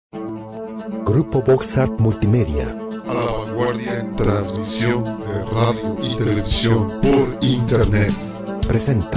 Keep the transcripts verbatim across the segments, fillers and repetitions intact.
Grupo Boxart Multimedia. A la vanguardia en transmisión de radio y televisión por internet. Presenta.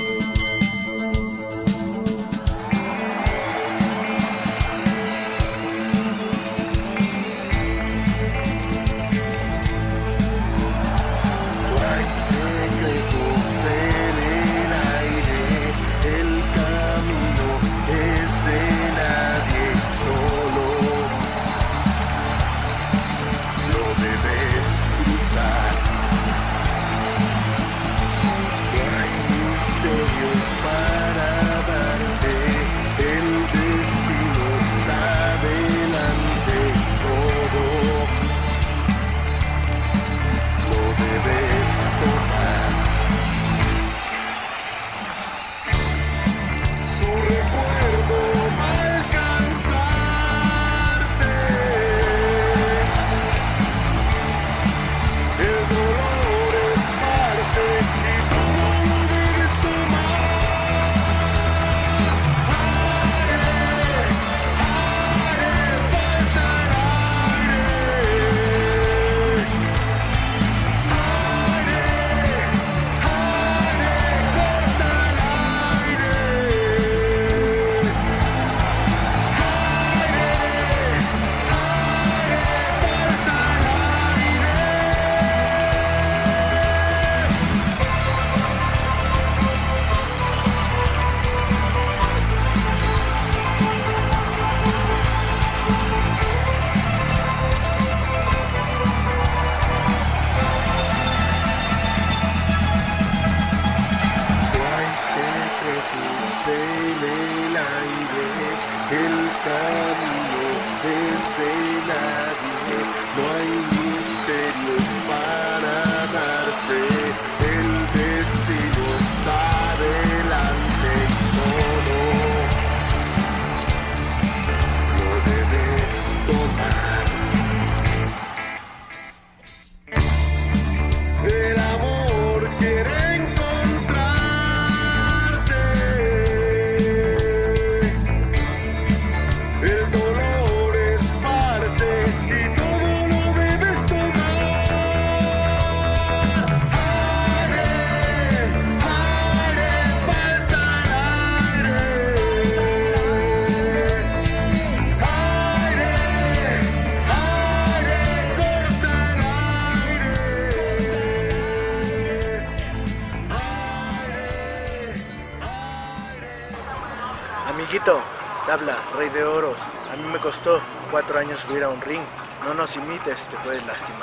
Amiguito, tabla, rey de oros. A mí me costó cuatro años subir a un ring. No nos imites, te puedes lastimar.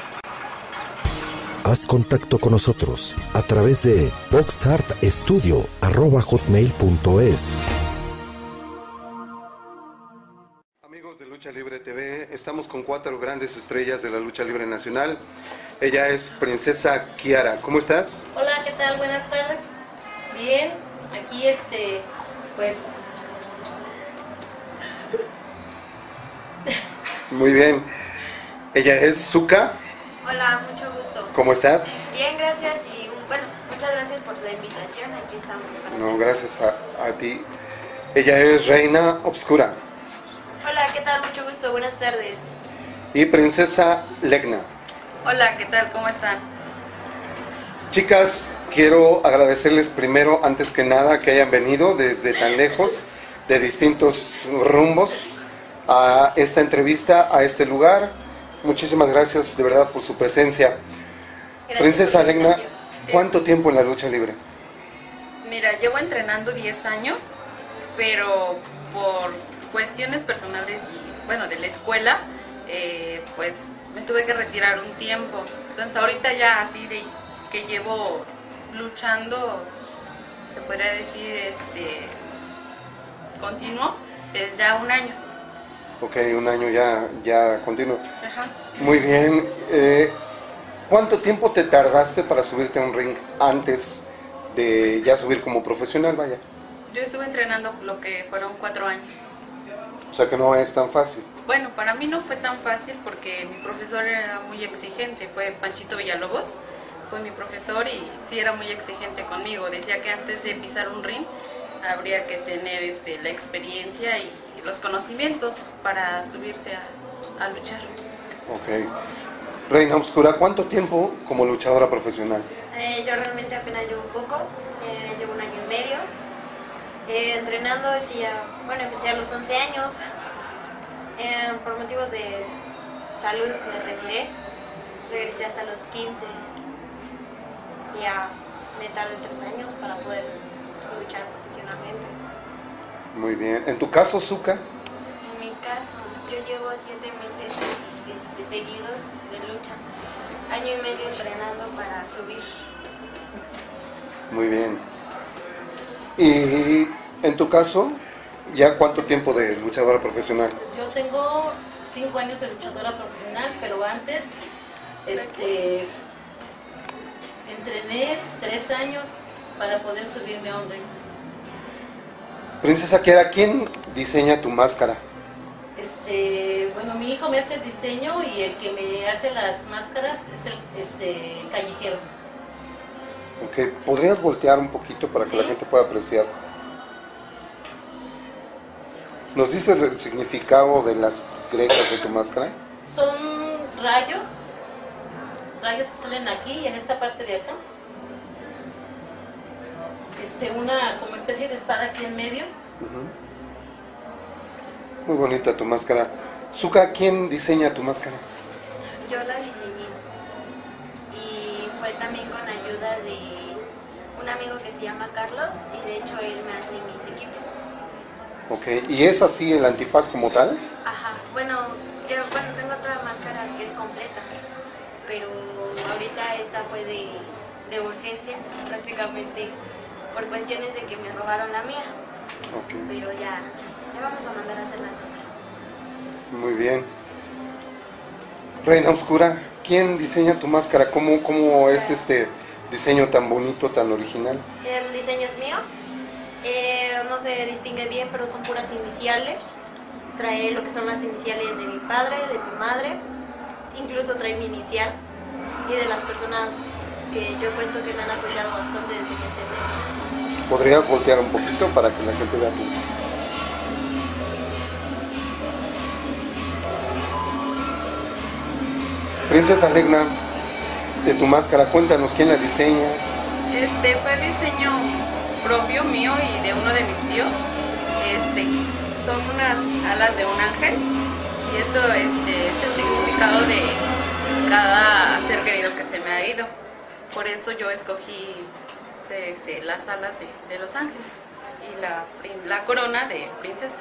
Haz contacto con nosotros a través de boxartestudio arroba hotmail punto es. Amigos de Lucha Libre T V, estamos con cuatro grandes estrellas de la lucha libre nacional. Ella es Princesa Kiara. ¿Cómo estás? Hola, ¿qué tal? Buenas tardes. Bien, aquí este... pues... Muy bien. Ella es Zuka. Hola, mucho gusto. ¿Cómo estás? Bien, gracias y bueno, muchas gracias por la invitación. Aquí estamos para No, hacer. gracias a, a ti. Ella es Reina Obscura. Hola, ¿qué tal? Mucho gusto. Buenas tardes. Y Princesa Legna. Hola, ¿qué tal? ¿Cómo están? Chicas, quiero agradecerles primero, antes que nada, que hayan venido desde tan lejos, de distintos rumbos, a esta entrevista, a este lugar. Muchísimas gracias de verdad por su presencia. Gracias Princesa por la Legna, invitación. ¿cuánto tiempo en la lucha libre? Mira, llevo entrenando diez años, pero por cuestiones personales y, bueno, de la escuela, eh, pues me tuve que retirar un tiempo. Entonces ahorita ya así de que llevo luchando, se podría decir, este, continuo, es ya un año. Ok, un año ya, ya continuo. Ajá. Muy bien. Eh, ¿Cuánto tiempo te tardaste para subirte a un ring antes de ya subir como profesional, vaya? Yo estuve entrenando lo que fueron cuatro años. O sea que no es tan fácil. Bueno, para mí no fue tan fácil porque mi profesor era muy exigente, fue Panchito Villalobos, fue mi profesor y sí era muy exigente conmigo. Decía que antes de pisar un ring habría que tener este, la experiencia y los conocimientos para subirse a, a luchar. Ok. Reina Obscura, ¿cuánto tiempo como luchadora profesional? Eh, yo realmente apenas llevo un poco, eh, llevo un año y medio. Eh, entrenando, sí, ya, bueno, empecé a los once años. Eh, por motivos de salud me retiré. Regresé hasta los quince. Y ya me tardé tres años para poder luchar profesionalmente. Muy bien. ¿En tu caso, Zuka? En mi caso, yo llevo siete meses este, seguidos de lucha. Año y medio entrenando para subir. Muy bien. ¿Y en tu caso, ya cuánto tiempo de luchadora profesional? Yo tengo cinco años de luchadora profesional, pero antes este, entrené tres años para poder subirme a un ring. Princesa Kiara, ¿quién diseña tu máscara? Este, bueno, mi hijo me hace el diseño y el que me hace las máscaras es el este, callejero. Ok, ¿podrías voltear un poquito para que Sí. la gente pueda apreciar? ¿Nos dices el significado de las grietas de tu máscara? Son rayos, rayos que salen aquí y en esta parte de acá. Este, una como especie de espada aquí en medio. Uh-huh. Muy bonita tu máscara. Zuka, ¿quién diseña tu máscara? Yo la diseñé y fue también con ayuda de un amigo que se llama Carlos y de hecho él me hace mis equipos. Ok, ¿y es así el antifaz como tal? Ajá, bueno, yo bueno, tengo otra máscara que es completa, pero ahorita esta fue de, de urgencia prácticamente por cuestiones de que me robaron la mía, Ok, pero ya, ya vamos a mandar a hacer las otras. muy bien. Reina Obscura, ¿quién diseña tu máscara? ¿Cómo, cómo es este diseño tan bonito, tan original? El diseño es mío, eh, no se distingue bien, pero son puras iniciales. Trae lo que son las iniciales de mi padre, de mi madre, incluso trae mi inicial y de las personas que yo cuento que me han apoyado bastante desde que empecé. ¿Podrías voltear un poquito para que la gente vea tu... Princesa Legna, de tu máscara, cuéntanos quién la diseña. Este fue diseño propio mío y de uno de mis tíos. Este, son unas alas de un ángel y esto este, es el significado de cada ser querido que se me ha ido. Por eso yo escogí este, las alas de, de los ángeles y la, la corona de princesa.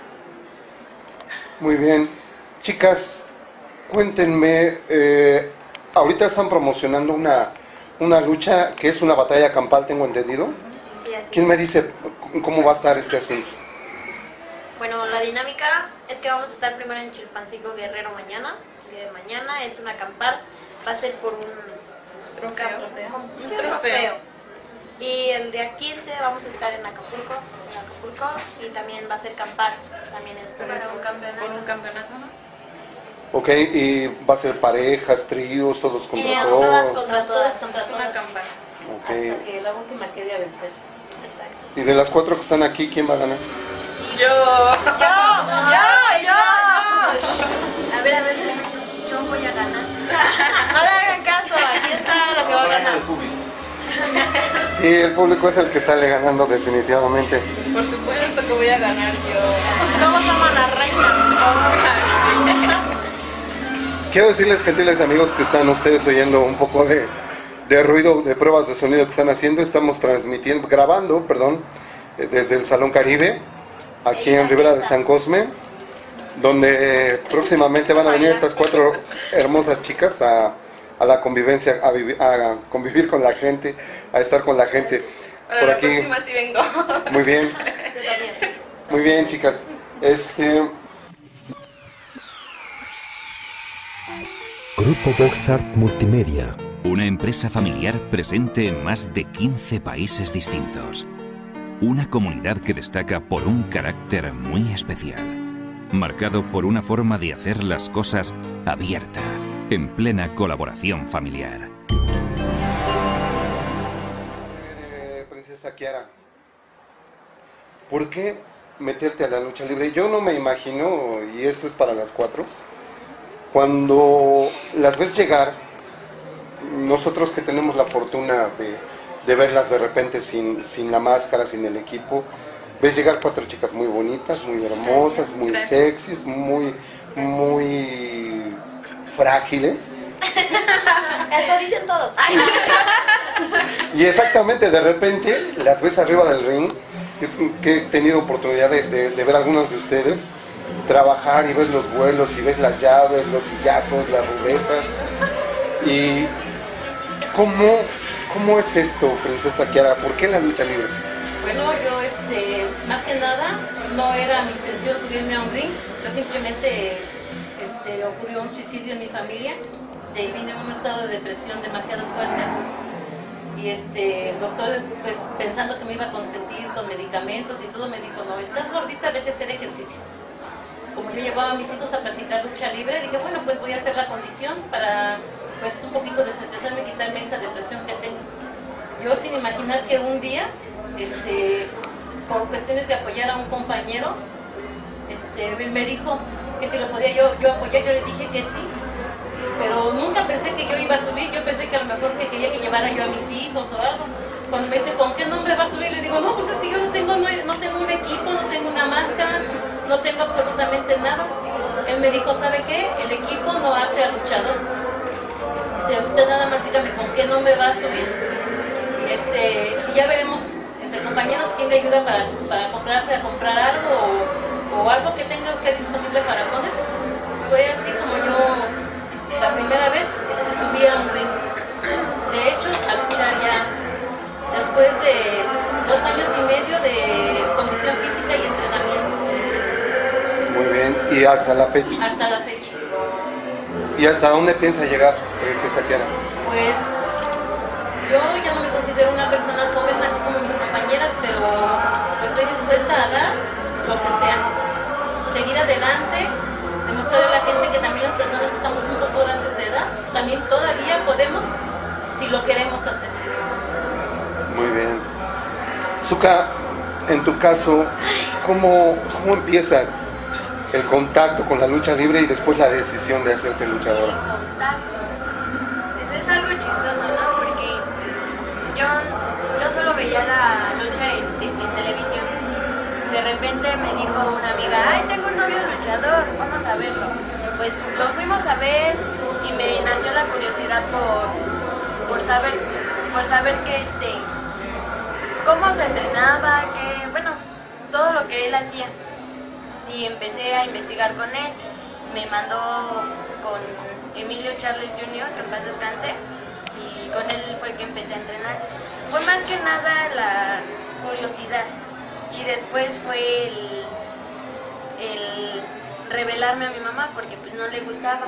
Muy bien. Chicas, cuéntenme, eh, ahorita están promocionando una, una lucha que es una batalla campal, tengo entendido. Sí, así ¿Quién es. me dice cómo va a estar este asunto? Bueno, la dinámica es que vamos a estar primero en Chilpancingo Guerrero mañana. El día de mañana es una campal, va a ser por un Trofeo. un Un sí, trofeo. Y el día quince vamos a estar en Acapulco, en Acapulco y también va a ser campal, también es por Pero es un campeonato. por un campeonato, ¿no? Ok, y va a ser parejas, tríos, todos contra Eh, todos. todas contra todas. Contra Es una todas. campana. Ok. Hasta que la última quede a vencer. Exacto. Y de las cuatro que están aquí, ¿quién va a ganar? Yo. ¡Yo! ¡Yo! ¡Yo! A ver, a ver, yo voy a ganar. No le hagan caso, aquí está lo que va a ganar. Sí, el público es el que sale ganando definitivamente. Por supuesto que voy a ganar yo. Todos somos la reina. Quiero decirles, gentiles amigos, que están ustedes oyendo un poco de, de ruido, de pruebas de sonido que están haciendo. Estamos transmitiendo, grabando, perdón, eh, desde el Salón Caribe, aquí en Ribera de San Cosme, donde próximamente van a venir estas cuatro hermosas chicas a, a la convivencia, a, vivi- a convivir con la gente, a estar con la gente. Para Por la aquí, próxima sí vengo. muy bien, Yo también. muy bien, chicas. Este, Grupo Box Art Multimedia. Una empresa familiar presente en más de quince países distintos. Una comunidad que destaca por un carácter muy especial, marcado por una forma de hacer las cosas abierta, en plena colaboración familiar. Eh, Princesa Kiara, ¿por qué meterte a la lucha libre? Yo no me imagino, y esto es para las cuatro, cuando las ves llegar, nosotros que tenemos la fortuna de, de verlas de repente sin, sin la máscara, sin el equipo, ves llegar cuatro chicas muy bonitas, muy hermosas, muy Gracias. sexys, muy, muy frágiles. Eso dicen todos. Ay. Y exactamente, de repente las ves arriba del ring, que he tenido oportunidad de, de, de ver algunas de ustedes trabajar y ves los vuelos y ves las llaves, los sillazos, las rudezas. Y ¿cómo, cómo es esto, Princesa Kiara? ¿Por qué la lucha libre? Bueno, yo este, más que nada no era mi intención subirme a un ring, yo simplemente este, ocurrió un suicidio en mi familia, de ahí vine en un estado de depresión demasiado fuerte. Y este, el doctor, pues pensando que me iba a consentir con medicamentos y todo, me dijo, no, estás gordita, vete a hacer ejercicio. Como yo llevaba a mis hijos a practicar lucha libre, dije, bueno, pues voy a hacer la condición para, pues un poquito desestresarme y quitarme esta depresión que tengo. Yo sin imaginar que un día, este, por cuestiones de apoyar a un compañero, este, me dijo que si lo podía yo, yo apoyar, yo le dije que sí. Pero nunca pensé que yo iba a subir, yo pensé que a lo mejor que quería que llevara yo a mis hijos o algo. Cuando me dice, ¿con qué nombre va a subir? Le digo, no, pues es que yo no tengo, no, no tengo un equipo, no tengo una máscara, no tengo absolutamente nada. Él me dijo, ¿sabe qué? El equipo no hace al luchador. Dice, usted nada más dígame con qué nombre va a subir. Y, este, y ya veremos entre compañeros quién le ayuda para, para comprarse, a comprar algo o, o algo que tenga usted disponible para ponerse. Fue así como yo... La primera vez este, subí a un ring, de hecho, a luchar ya después de dos años y medio de condición física y entrenamientos. Muy bien, y hasta la fecha. Hasta la fecha. ¿Y hasta dónde piensa llegar, Princesa Kiara? Pues yo ya no me considero una persona joven así como mis compañeras, pero pues, estoy dispuesta a dar lo que sea, seguir adelante. Demostrarle a la gente que también las personas que estamos un poco grandes de edad, también todavía podemos, si lo queremos hacer. Muy bien. Zuka, en tu caso, ¿cómo, cómo empieza el contacto con la lucha libre y después la decisión de hacerte luchadora? Contacto. Pues es algo chistoso, ¿no? Porque yo, yo solo veía la lucha en, en, en televisión. De repente me dijo una amiga, ay, tengo un novio luchador, vamos a verlo. Y pues lo fuimos a ver y me nació la curiosidad por, por saber, por saber que este, cómo se entrenaba, que, bueno, todo lo que él hacía. Y empecé a investigar con él. Me mandó con Emilio Charles junior, que en paz descanse, y con él fue que empecé a entrenar. Fue más que nada la curiosidad. Y después fue el, el revelarme a mi mamá porque pues no le gustaba.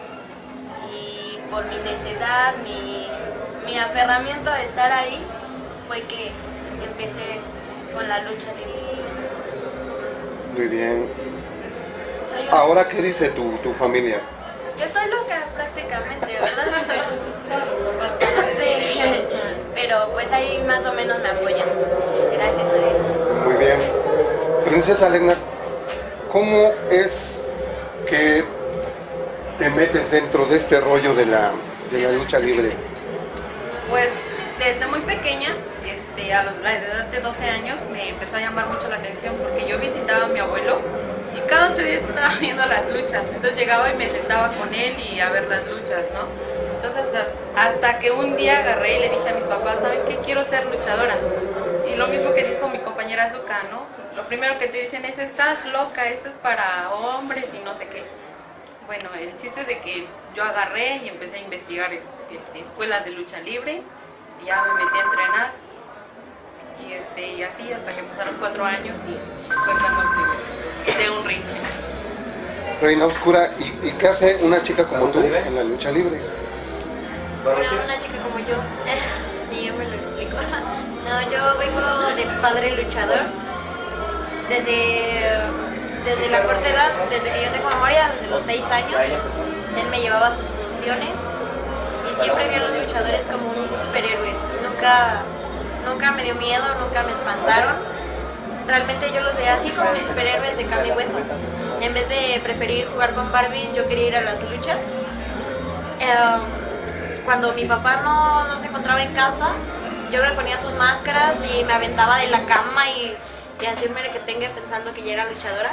Y por mi necedad, mi, mi aferramiento a estar ahí, fue que empecé con la lucha libre. Muy bien. Soy una... ¿Ahora qué dice tu, tu familia? Que estoy loca prácticamente, ¿verdad? Sí, pero pues ahí más o menos me apoyan. Gracias a Dios. Muy bien. Princesa Legna, ¿cómo es que te metes dentro de este rollo de la, de la lucha libre? Pues desde muy pequeña, este, a la edad de doce años, me empezó a llamar mucho la atención porque yo visitaba a mi abuelo y cada ocho días estaba viendo las luchas. Entonces llegaba y me sentaba con él y a ver las luchas, ¿no? Entonces hasta, hasta que un día agarré y le dije a mis papás, ¿saben qué? Quiero ser luchadora. Y lo mismo que dijo mi compañera Zuka, ¿no? Lo primero que te dicen es, estás loca, eso es para hombres y no sé qué. Bueno, el chiste es de que yo agarré y empecé a investigar este, escuelas de lucha libre, y ya me metí a entrenar, y, este, y así hasta que pasaron cuatro años y fue cuando hice un ring. Reina Oscura, ¿y, ¿y qué hace una chica como tú en la lucha libre? Bueno, una chica como yo, y yo me lo explico. No, yo vengo de padre luchador, desde, desde la corta edad, desde que yo tengo memoria, desde los seis años, él me llevaba a sus funciones y siempre vi a los luchadores como un superhéroe. Nunca, nunca me dio miedo, nunca me espantaron. realmente yo los veía así como mis superhéroes de carne y hueso. En vez de preferir jugar con Barbies, yo quería ir a las luchas. Eh, cuando mi papá no, no se encontraba en casa, yo me ponía sus máscaras y me aventaba de la cama y, y así me que tenga pensando que ya era luchadora.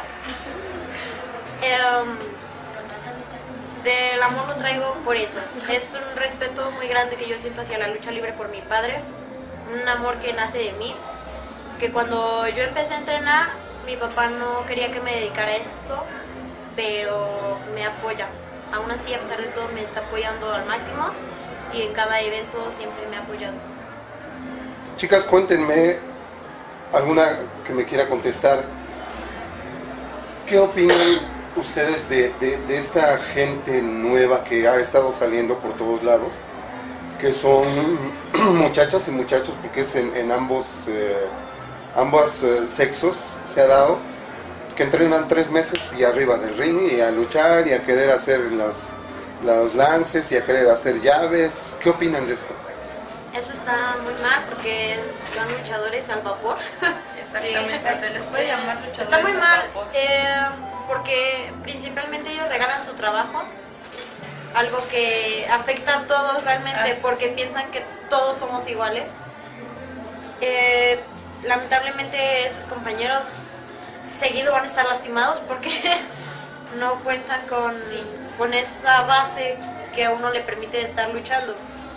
Eh, del amor lo traigo por eso. Es un respeto muy grande que yo siento hacia la lucha libre por mi padre. Un amor que nace de mí. Que cuando yo empecé a entrenar, mi papá no quería que me dedicara a esto, pero me apoya. Aún así, a pesar de todo, me está apoyando al máximo y en cada evento siempre me ha apoyado. Chicas, cuéntenme alguna que me quiera contestar. ¿Qué opinan ustedes de, de, de esta gente nueva que ha estado saliendo por todos lados? Que son muchachas y muchachos, porque es en, en ambos, eh, ambos eh, sexos se ha dado, que entrenan tres meses y arriba del ring y a luchar y a querer hacer las, los lances y a querer hacer llaves. ¿Qué opinan de esto? Eso está muy mal porque son luchadores al vapor. Exactamente, sí, se les puede llamar luchadores está muy al mal, vapor. Eh, porque principalmente ellos regalan su trabajo, algo que afecta a todos realmente, As... porque piensan que todos somos iguales. Eh, lamentablemente estos compañeros seguido van a estar lastimados porque no cuentan con, sí. con esa base que a uno le permite estar luchando.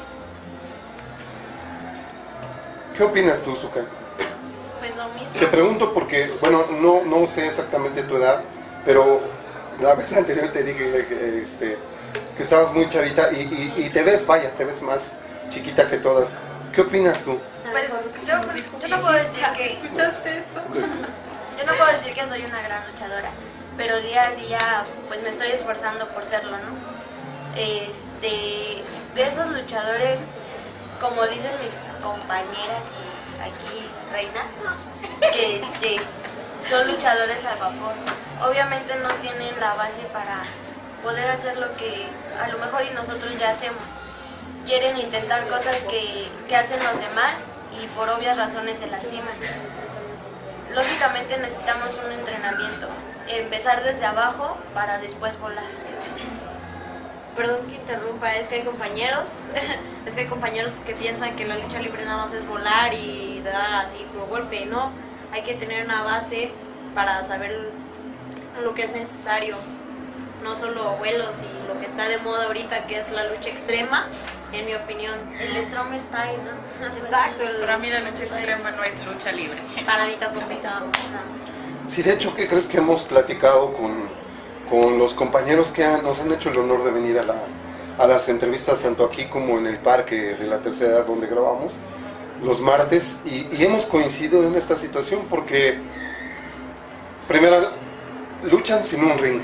¿Qué opinas tú, Zuka? Pues lo mismo. Te pregunto porque, bueno, no, no sé exactamente tu edad, pero la vez anterior te dije que, este, que estabas muy chavita y, y, y te ves, vaya, te ves más chiquita que todas. ¿Qué opinas tú? Pues yo, yo no puedo decir que... ¿Escuchaste eso? Yo no puedo decir que soy una gran luchadora, pero día a día pues me estoy esforzando por serlo, ¿no? Este, de esos luchadores, como dicen mis compañeras y aquí Reina, que este, son luchadores al vapor. Obviamente no tienen la base para poder hacer lo que a lo mejor y nosotros ya hacemos. Quieren intentar cosas que, que hacen los demás y por obvias razones se lastiman. Lógicamente necesitamos un entrenamiento, empezar desde abajo para después volar. Perdón que interrumpa, es que hay compañeros, es que hay compañeros que piensan que la lucha libre nada más es volar y dar así puro golpe, no, hay que tener una base para saber lo que es necesario, no solo vuelos y lo que está de moda ahorita que es la lucha extrema, en mi opinión. El Strong Style, ¿no? Exacto. El Para mí la lucha extrema no es lucha libre. Para mí tampoco. Sí, de hecho, ¿qué crees que hemos platicado con, con los compañeros que han, nos han hecho el honor de venir a, la, a las entrevistas, tanto aquí como en el parque de la tercera edad donde grabamos, los martes, y, y hemos coincidido en esta situación porque, primero, luchan sin un ring,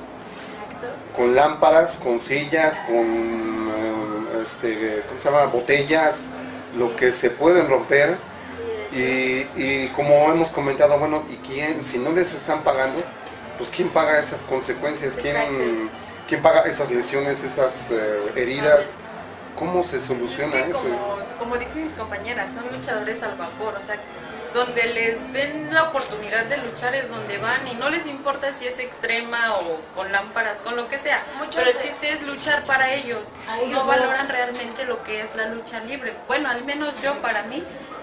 con lámparas, con sillas, con eh, este, ¿cómo se llama? Botellas, lo que se pueden romper. Y, y como hemos comentado, bueno, ¿y quién? Si no les están pagando, pues ¿quién paga esas consecuencias? ¿Quién, ¿quién paga esas lesiones, esas eh, heridas? ¿Cómo se soluciona es que eso? Como, como dicen mis compañeras, son luchadores al vapor, o sea, donde les den la oportunidad de luchar es donde van y no les importa si es extrema o con lámparas, con lo que sea. Muchos pero el chiste es luchar para ellos. Ay, no, no valoran realmente lo que es la lucha libre. Bueno, al menos yo, para mí,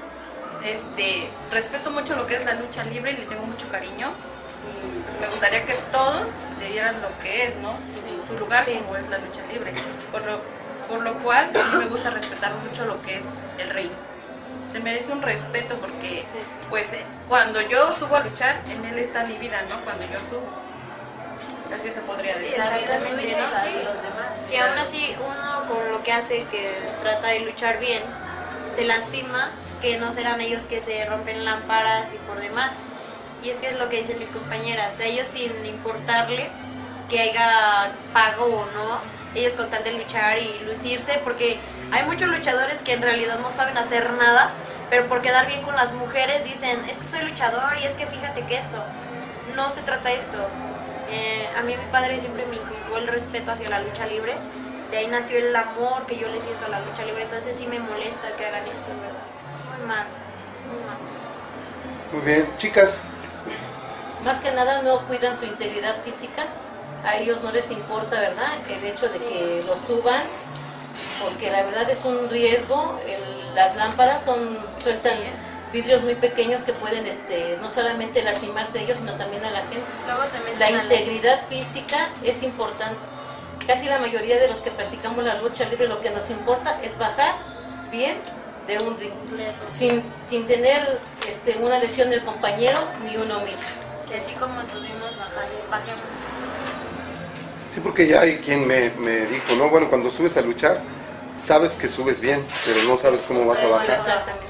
este, respeto mucho lo que es la lucha libre y le tengo mucho cariño. Y pues me gustaría que todos le dieran lo que es, ¿no? Su, su lugar, sí, como es la lucha libre. Por lo, por lo cual, a mí me gusta respetar mucho lo que es el ring. Se merece un respeto porque, sí, pues, eh, cuando yo subo a luchar, en él está mi vida, ¿no? Cuando yo subo. Así se podría decir. Sí, la vida es muy bien, la de los demás. Si aún así uno con lo que hace, que trata de luchar bien, se lastima, que no serán ellos que se rompen lámparas y por demás. Y es que es lo que dicen mis compañeras, ellos sin importarles que haya pago o no, ellos con tal de luchar y lucirse, porque hay muchos luchadores que en realidad no saben hacer nada, pero por quedar bien con las mujeres dicen, es que soy luchador y es que fíjate que esto, no se trata de esto. Eh, a mí mi padre siempre me inculcó el respeto hacia la lucha libre, de ahí nació el amor que yo le siento a la lucha libre, entonces sí me molesta que hagan eso, ¿verdad? Es muy mal, muy mal. Muy bien, chicas. Más que nada no cuidan su integridad física, a ellos no les importa, ¿verdad?, el hecho de que lo suban, porque la verdad es un riesgo. El, las lámparas son sueltan vidrios muy pequeños que pueden este, no solamente lastimarse ellos, sino también a la gente. Luego se meten la a integridad la... física es importante. Casi la mayoría de los que practicamos la lucha libre, lo que nos importa es bajar bien de un ring, sin, sin tener este, una lesión del compañero ni uno mismo. Sí, así como subimos, bajar, bajemos. Sí, porque ya hay quien me, me dijo, no, bueno, cuando subes a luchar, sabes que subes bien, pero no sabes cómo vas a bajar. Exactamente.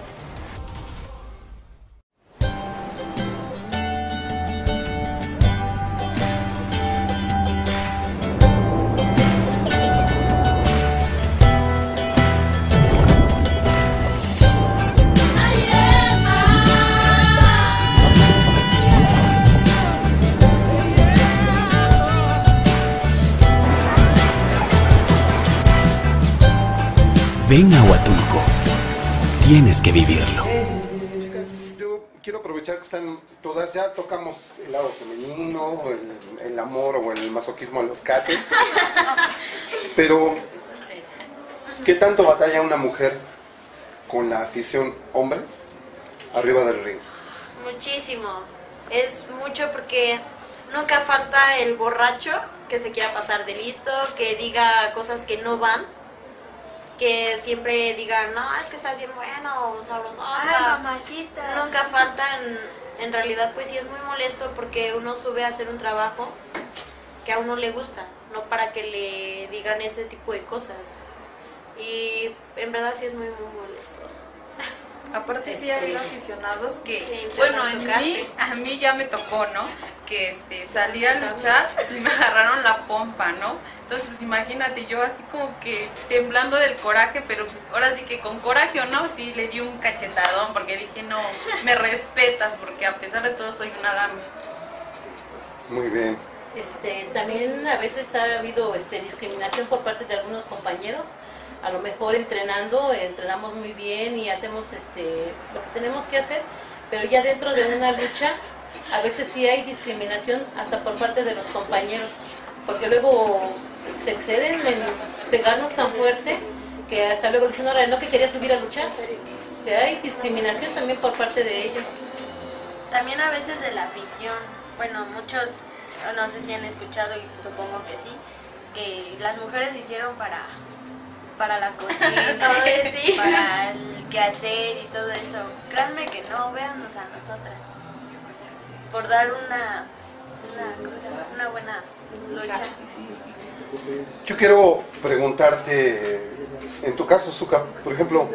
Ven a Huatulco, tienes que vivirlo. Chicas, yo quiero aprovechar que están todas, ya tocamos el lado femenino, el, el amor o el masoquismo a los cates, pero ¿qué tanto batalla una mujer con la afición hombres arriba del ring? Muchísimo, es mucho porque nunca falta el borracho que se quiera pasar de listo, que diga cosas que no van, que siempre digan, no, es que estás bien bueno, sabroso. Ay, mamacita. Nunca faltan, en realidad pues sí es muy molesto porque uno sube a hacer un trabajo que a uno le gusta, no para que le digan ese tipo de cosas. Y en verdad sí es muy, muy molesto. Aparte sí hay aficionados que, que bueno, a mí, a mí ya me tocó, ¿no? Que este, salí a luchar y me agarraron la pompa, ¿no? Entonces, pues imagínate, yo así como que temblando del coraje, pero pues ahora sí que con coraje o no, sí le di un cachetadón porque dije, no, me respetas, porque a pesar de todo soy una dama. Muy bien. Este, también a veces ha habido este, discriminación por parte de algunos compañeros. A lo mejor entrenando, entrenamos muy bien y hacemos este, lo que tenemos que hacer, pero ya dentro de una lucha a veces sí hay discriminación hasta por parte de los compañeros, porque luego se exceden en pegarnos tan fuerte que hasta luego dicen, ahora no, que quería subir a luchar. O sea, hay discriminación también por parte de ellos. También a veces de la afición, bueno, muchos, no sé si han escuchado y supongo que sí, que las mujeres hicieron para... para la cocina, sí, para el quehacer y todo eso. Créanme que no, véannos a nosotras. Por dar una, una, ¿cómo se llama? Una buena lucha. Yo quiero preguntarte, en tu caso, Zuka, por ejemplo,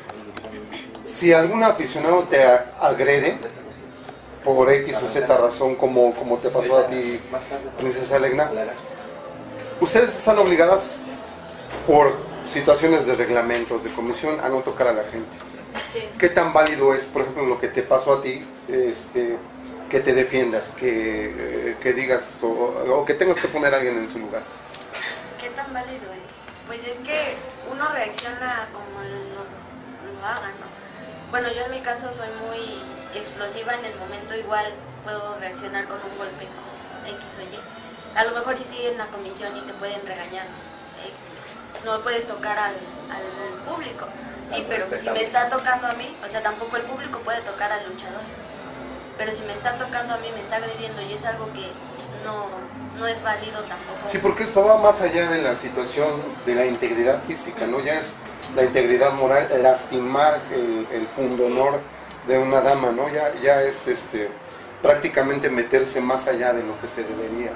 si algún aficionado te agrede por X o Z razón, como, como te pasó a ti, Princesa Legna, ustedes están obligadas por situaciones de reglamentos, de comisión, a no tocar a la gente. Sí. ¿Qué tan válido es, por ejemplo, lo que te pasó a ti, este, que te defiendas, que, eh, que digas o, o que tengas que poner a alguien en su lugar? ¿Qué tan válido es? Pues es que uno reacciona como lo, lo haga, ¿no? Bueno, yo en mi caso soy muy explosiva en el momento, igual puedo reaccionar con un golpe X o Y. A lo mejor y sí en la comisión y te pueden regañar, ¿eh? No puedes tocar al, al público, sí, pero si me está tocando a mí, o sea, tampoco el público puede tocar al luchador, pero si me está tocando a mí, me está agrediendo y es algo que no, no es válido tampoco. Sí, porque esto va más allá de la situación de la integridad física, ¿no? Ya es la integridad moral, lastimar el, el pundonor de una dama, ¿no? Ya, ya es este, prácticamente meterse más allá de lo que se debería.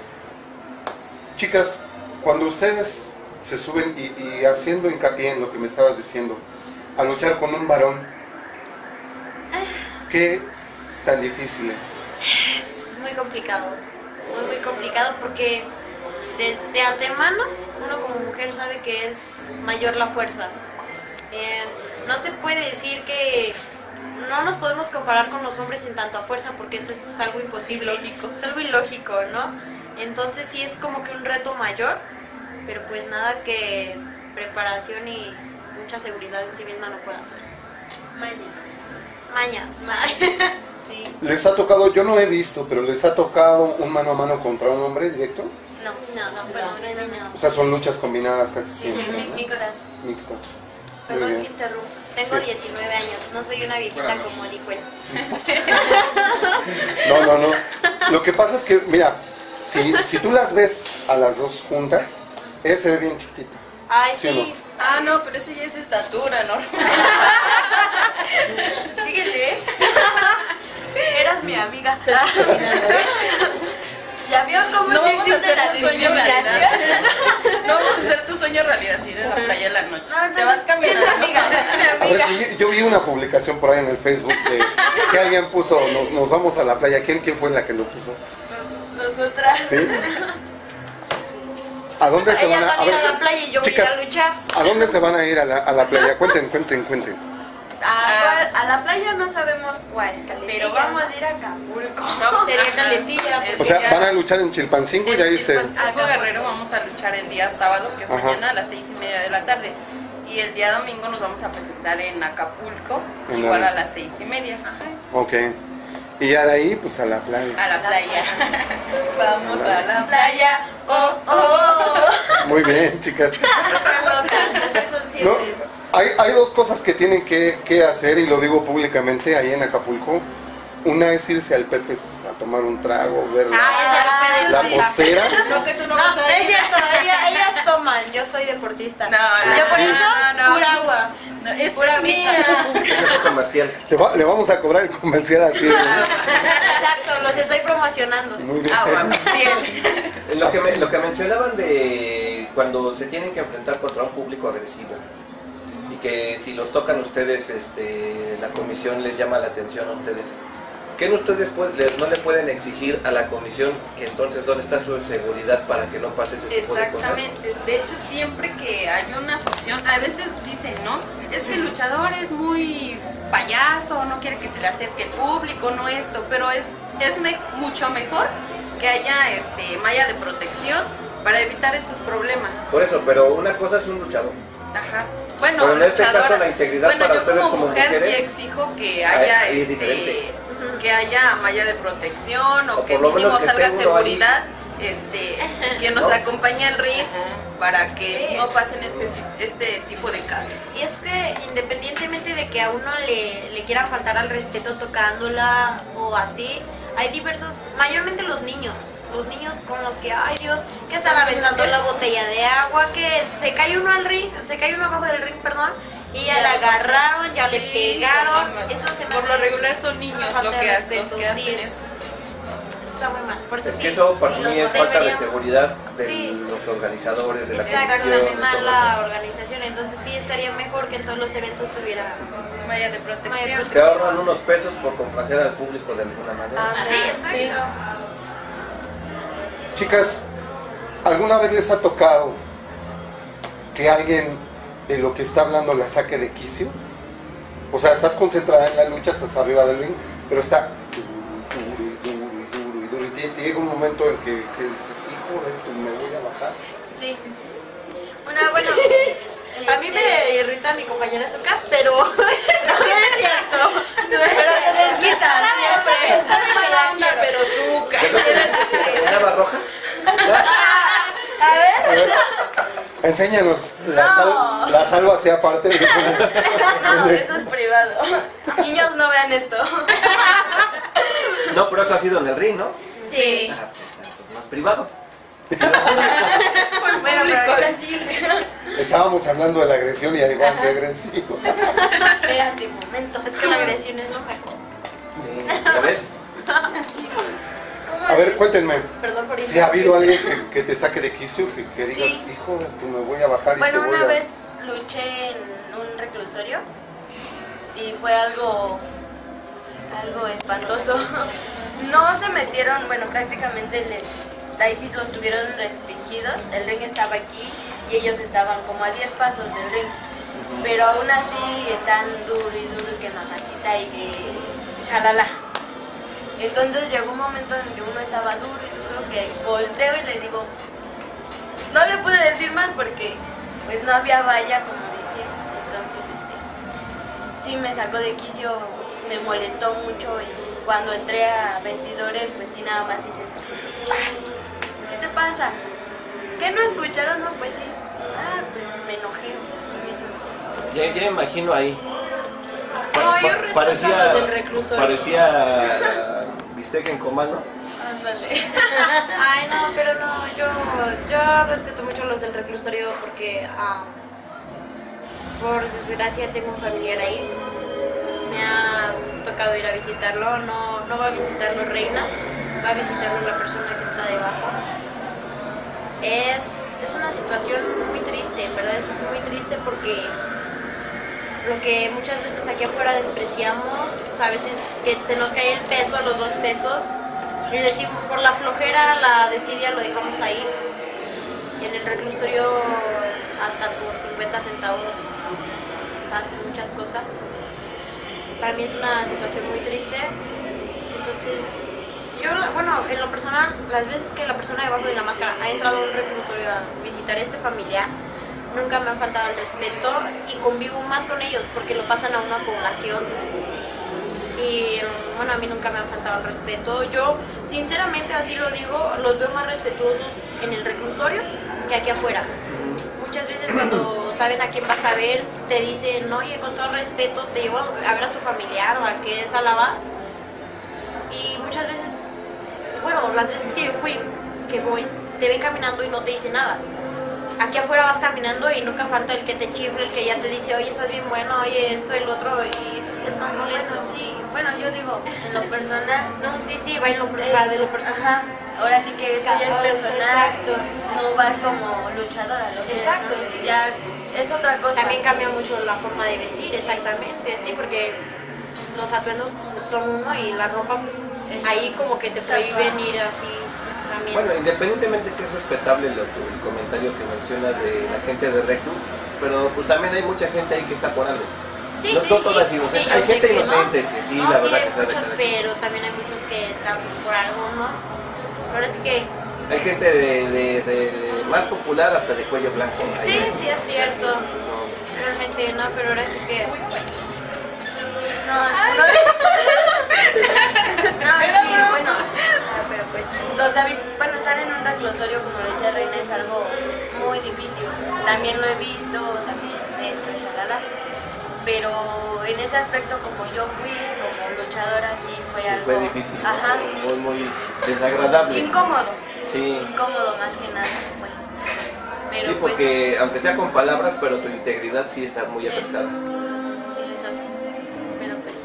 Chicas, cuando ustedes se suben y, y haciendo hincapié en lo que me estabas diciendo, a luchar con un varón, ¿qué tan difícil es? Es muy complicado, muy muy complicado porque de, de antemano uno como mujer sabe que es mayor la fuerza. Eh, no se puede decir que no nos podemos comparar con los hombres en tanto a fuerza porque eso es algo imposible, ilógico. Es algo ilógico, ¿no? Entonces sí es como que un reto mayor, pero pues nada que preparación y mucha seguridad en sí misma no pueda hacer. Maña. Mañas. Sí. ¿Les ha tocado, yo no he visto, pero les ha tocado un mano a mano contra un hombre directo? No, no, no, pero no, no. O sea, son luchas combinadas casi Sí, siempre. mixtas. Mixtas. Muy Perdón bien. que interrumpo. Tengo Sí. diecinueve años, no soy una viejita como dijo él. No, no, no. Lo que pasa es que, mira, si, si tú las ves a las dos juntas, ella se ve bien chiquitita. Ay, ¿Sí o sí. Ah, no, pero ese ya es estatura, ¿no? Síguele. Eras mi amiga. ¿Ya vio cómo No no vamos a existe hacer la tu sueño discriminación? realidad. No vamos a hacer tu sueño realidad, ir a la playa en la noche. No, no, Te vas no, caminando. sí, amiga, A ver, si yo vi una publicación por ahí en el Facebook de que alguien puso, nos, nos vamos a la playa. ¿Quién, quién fue la que lo puso? Nosotras. ¿Sí? ¿A dónde se Ellas van a, van a ir a la playa y yo voy a ir chicas, a luchar. ¿a dónde se van a ir a la, a la playa? Cuenten, cuenten, cuenten. A, a la playa no sabemos cuál, pero vamos a ir a Acapulco. Vamos Sería a- Caletilla. el O sea, día- van a luchar en Chilpancingo y en ahí se... Chilpancingo Guerrero vamos a luchar el día sábado, que es Ajá. mañana a las seis y media de la tarde. Y el día domingo nos vamos a presentar en Acapulco, En igual la- a las seis y media. Ajá. Ok. Y ya de ahí, pues a la playa. A la playa. Vamos a la playa. Oh, oh. Muy bien, chicas. Eso No, siempre. hay, hay dos cosas que tienen que, que hacer, y lo digo públicamente, ahí en Acapulco. Una es irse al Pepes a tomar un trago, ver la, Ah, ese la sí. postera. No, que tú no, No, vas no a es ir. cierto, ellas, ellas toman, yo soy deportista. No, no, yo por eso, no, no. pura agua. No, es pura mía. agüita. comercial. Le, va- le vamos a cobrar el comercial así. Exacto, los estoy promocionando. Muy bien. Agua, sí. Lo que, me- lo que mencionaban de cuando se tienen que enfrentar contra un público agresivo y que si los tocan ustedes, este, la comisión les llama la atención a ustedes. ¿Qué no ustedes pueden- les- no le pueden exigir a la comisión que entonces dónde está su seguridad para que no pase ese tipo de cosas? Exactamente. De hecho, siempre que hay una función, a veces dicen, ¿no? Es que el luchador es muy payaso, no quiere que se le acerque el público, no esto, pero es, es me- mucho mejor que haya este malla de protección para evitar esos problemas. Por eso, pero una cosa es un luchador. Ajá. Bueno, Pero en este caso, luchadoras. la integridad bueno, para yo ustedes como, como mujer sí mujeres, exijo que haya ahí es este diferente. que haya malla de protección o, O que por lo mínimo menos que salga esté uno ahí. seguridad, este que nos ¿No? acompañe al ring para que Sí. no pasen ese, este tipo de casos. Y es que independientemente de que a uno le, le quieran faltar al respeto tocándola o así, hay diversos, mayormente los niños, los niños con los que, ay Dios, que están aventando la botella de agua, que se cae uno al ring, se cae uno abajo del ring, perdón, y ya la agarraron, ya le Sí, pegaron, sí, eso se me por hace lo regular son niños una falta lo de que, respeto, los que hacen sí. eso. Eso está muy mal, por eso Es sí. que eso para y mí los es falta de deberíamos- seguridad de Sí. los organizadores, de la Exacto, comisión. es de muy todo mal eso. la organización, entonces sí estaría mejor que en todos los eventos hubiera... Malla de protección. Se ahorran unos pesos por complacer al público de alguna manera. Ah, sí, exacto. Chicas, ¿alguna vez les ha tocado que alguien de lo que está hablando la saque de quicio? O sea, estás concentrada en la lucha, estás arriba del ring, pero está duro y duro y duro y duro. Y te- te llega un momento en que, que dices, hijo de tu, me voy a bajar. Sí. Una, bueno, a mí me irrita mi compañera Azúcar, pero no es cierto. Pero se desquita, siempre. Sabe mala onda, pero Azúcar. ¿Una barra roja? A ver. A ver, enséñanos la, No. sal, la salva hacia aparte. No, eso es privado. Niños, no vean esto. No, pero eso ha sido en el ring, ¿no? Sí. Ah, pues, entonces más privado. Bueno, pero ahorita sí. Estábamos hablando de la agresión y ahí vas de agresivo. Espérate un momento. Es que la agresión es lo mejor. Sí, ¿sabes? A ver, cuéntenme. Perdón por Si ha habido alguien que, que te saque de quicio, que, que digas, Sí. hijo de tu, me voy a bajar y Bueno, te voy una a... vez luché en un reclusorio y fue algo algo espantoso. No se metieron, bueno, prácticamente les, ahí sí los tuvieron restringidos. El ring estaba aquí y ellos estaban como a diez pasos del ring. Pero aún así están duro y duro y que mamacita y que shalala. Entonces llegó un momento en que uno estaba duro y duro que volteo y le digo, no le pude decir más porque pues no había valla como dice, entonces este sí me sacó de quicio me molestó mucho y cuando entré a vestidores, pues sí, nada más hice esto. ¡Paz! ¿Qué te pasa? ¿Qué no escucharon? No, pues sí. Ah, pues me enojé, o sea, sí me hizo enojar. Ya, ya me imagino ahí. No, yo respeto parecía, a los del reclusorio. Parecía bistec en comando. Ándale. Ay, no, pero no, yo, yo respeto mucho a los del reclusorio porque, um, por desgracia, tengo un familiar ahí. Me ha tocado ir a visitarlo, no, no va a visitarlo Reina, va a visitarlo la persona que está debajo. Es, es una situación muy triste, en verdad es muy triste porque lo que muchas veces aquí afuera despreciamos, a veces que se nos cae el peso, los dos pesos, y decimos por la flojera, la desidia lo dejamos ahí. Y en el reclusorio hasta por cincuenta centavos pasan muchas cosas. Para mí es una situación muy triste. Entonces, yo, bueno, en lo personal, las veces que la persona debajo de la máscara ha entrado a un reclusorio a visitar a este familiar, nunca me ha faltado el respeto y convivo más con ellos porque lo pasan a una población. Y bueno, a mí nunca me ha faltado el respeto. Yo, sinceramente, así lo digo, los veo más respetuosos en el reclusorio que aquí afuera. Muchas veces cuando saben a quién vas a ver, te dicen, oye, con todo respeto, te llevo a ver a tu familiar o a qué sala vas. Y muchas veces, bueno, las veces que yo fui, que voy, te ven caminando y no te dice nada. Aquí afuera vas caminando y nunca falta el que te chifle, el que ya te dice, oye, estás bien bueno, oye, esto, el otro, y es más molesto. Bueno, sí, bueno, yo digo, en lo personal. No, sí, sí, va en lo, va de lo personal. Ajá. Ahora sí que eso ya es personal. Exacto. No vas como luchadora, lo que Exacto, es, ¿no? sí. Ya es otra cosa. También cambia mucho la forma de vestir, exactamente, sí, porque los atuendos pues, son uno y la ropa, pues es, ahí como que te prohíben ir así. También. Bueno, independientemente que es respetable lo, el comentario que mencionas de la gente de Reclu, pero pues también hay mucha gente ahí que está por algo. Sí, no sí, son todas sí, inocentes, sí, hay yo sé gente que inocente no. que sí, no, la sí, verdad hay que se muchos, recarga. pero también hay muchos que están por algo, ¿no? Ahora sí que... Hay gente de, de, de, de más popular hasta de cuello blanco. Sí, hay, sí, es cierto. No. Realmente no, pero ahora sí que... No, no, no, sí, bueno, pero pues, o sea, bueno, estar en un reclusorio, como lo dice Reina, es algo muy difícil. También lo he visto, también esto, shalala. Pero en ese aspecto, como yo fui, como luchadora, sí fue sí, algo... fue difícil, ajá. muy, muy desagradable. Incómodo. Sí. Incómodo más que nada fue. Pero sí, porque pues, aunque sea con palabras, pero tu integridad sí está muy sí. afectada. Sí, eso sí. Pero pues...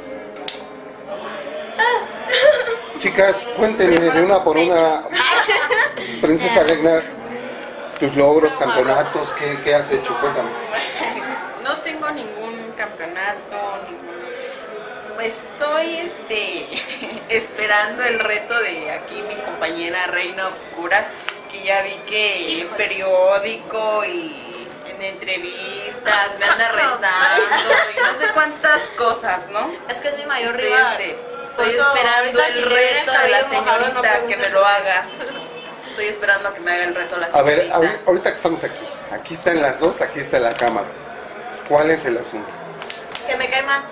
Chicas, cuéntenme de una por una, Princesa Regna, tus logros, campeonatos, ¿qué, qué has hecho? Cuéntame. No tengo ningún campeonato, ningún... Pues estoy este, esperando el reto de aquí mi compañera Reina Obscura, que ya vi que en periódico y en entrevistas me anda retando y no sé cuántas cosas, ¿no? Es que es mi mayor Estoy, rival. este, estoy esperando el reto de la señorita que me lo haga. Estoy esperando a que me haga el reto la A ver, señorita. a ver, ahorita que estamos aquí, aquí están las dos, aquí está la cámara. ¿Cuál es el asunto? Que me cae mal.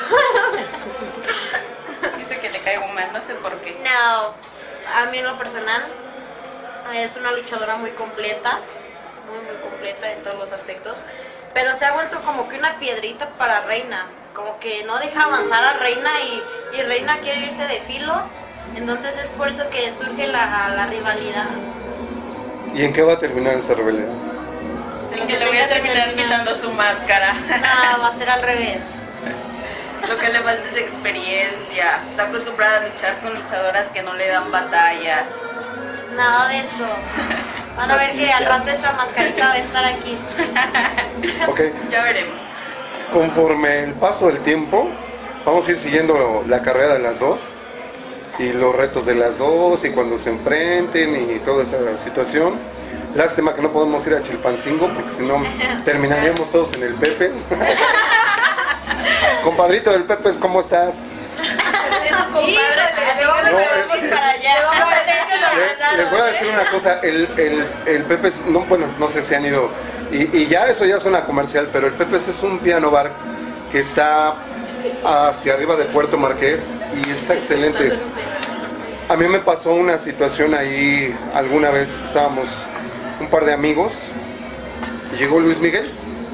Dice que le caigo mal, no sé por qué. No, a mí en lo personal es una luchadora muy completa, muy muy completa en todos los aspectos, pero se ha vuelto como que una piedrita para Reina, como que no deja avanzar a Reina y, y Reina quiere irse de filo, entonces es por eso que surge la, la rivalidad. ¿Y en qué va a terminar esa rivalidad? En que le voy a terminar quitando su máscara. No, va a ser al revés. Lo que le falta es experiencia. Está acostumbrada a luchar con luchadoras que no le dan batalla. Nada de eso. Van a ver que al rato esta mascarita va a estar aquí. Ok. Ya veremos. Conforme el paso del tiempo, vamos a ir siguiendo la carrera de las dos y los retos de las dos y cuando se enfrenten y toda esa situación. Lástima que no podemos ir a Chilpancingo porque si no terminaríamos todos en el Pepes. Compadrito del Pepes, ¿cómo estás? Es su compadre, No, es que- para allá. Les, les voy a decir una cosa, el, el, el Pepes, no, bueno, no sé si han ido, y, y ya eso ya suena comercial, pero el Pepes es un piano bar que está hacia arriba de Puerto Marqués y está excelente. A mí me pasó una situación ahí, alguna vez estábamos un par de amigos, llegó Luis Miguel,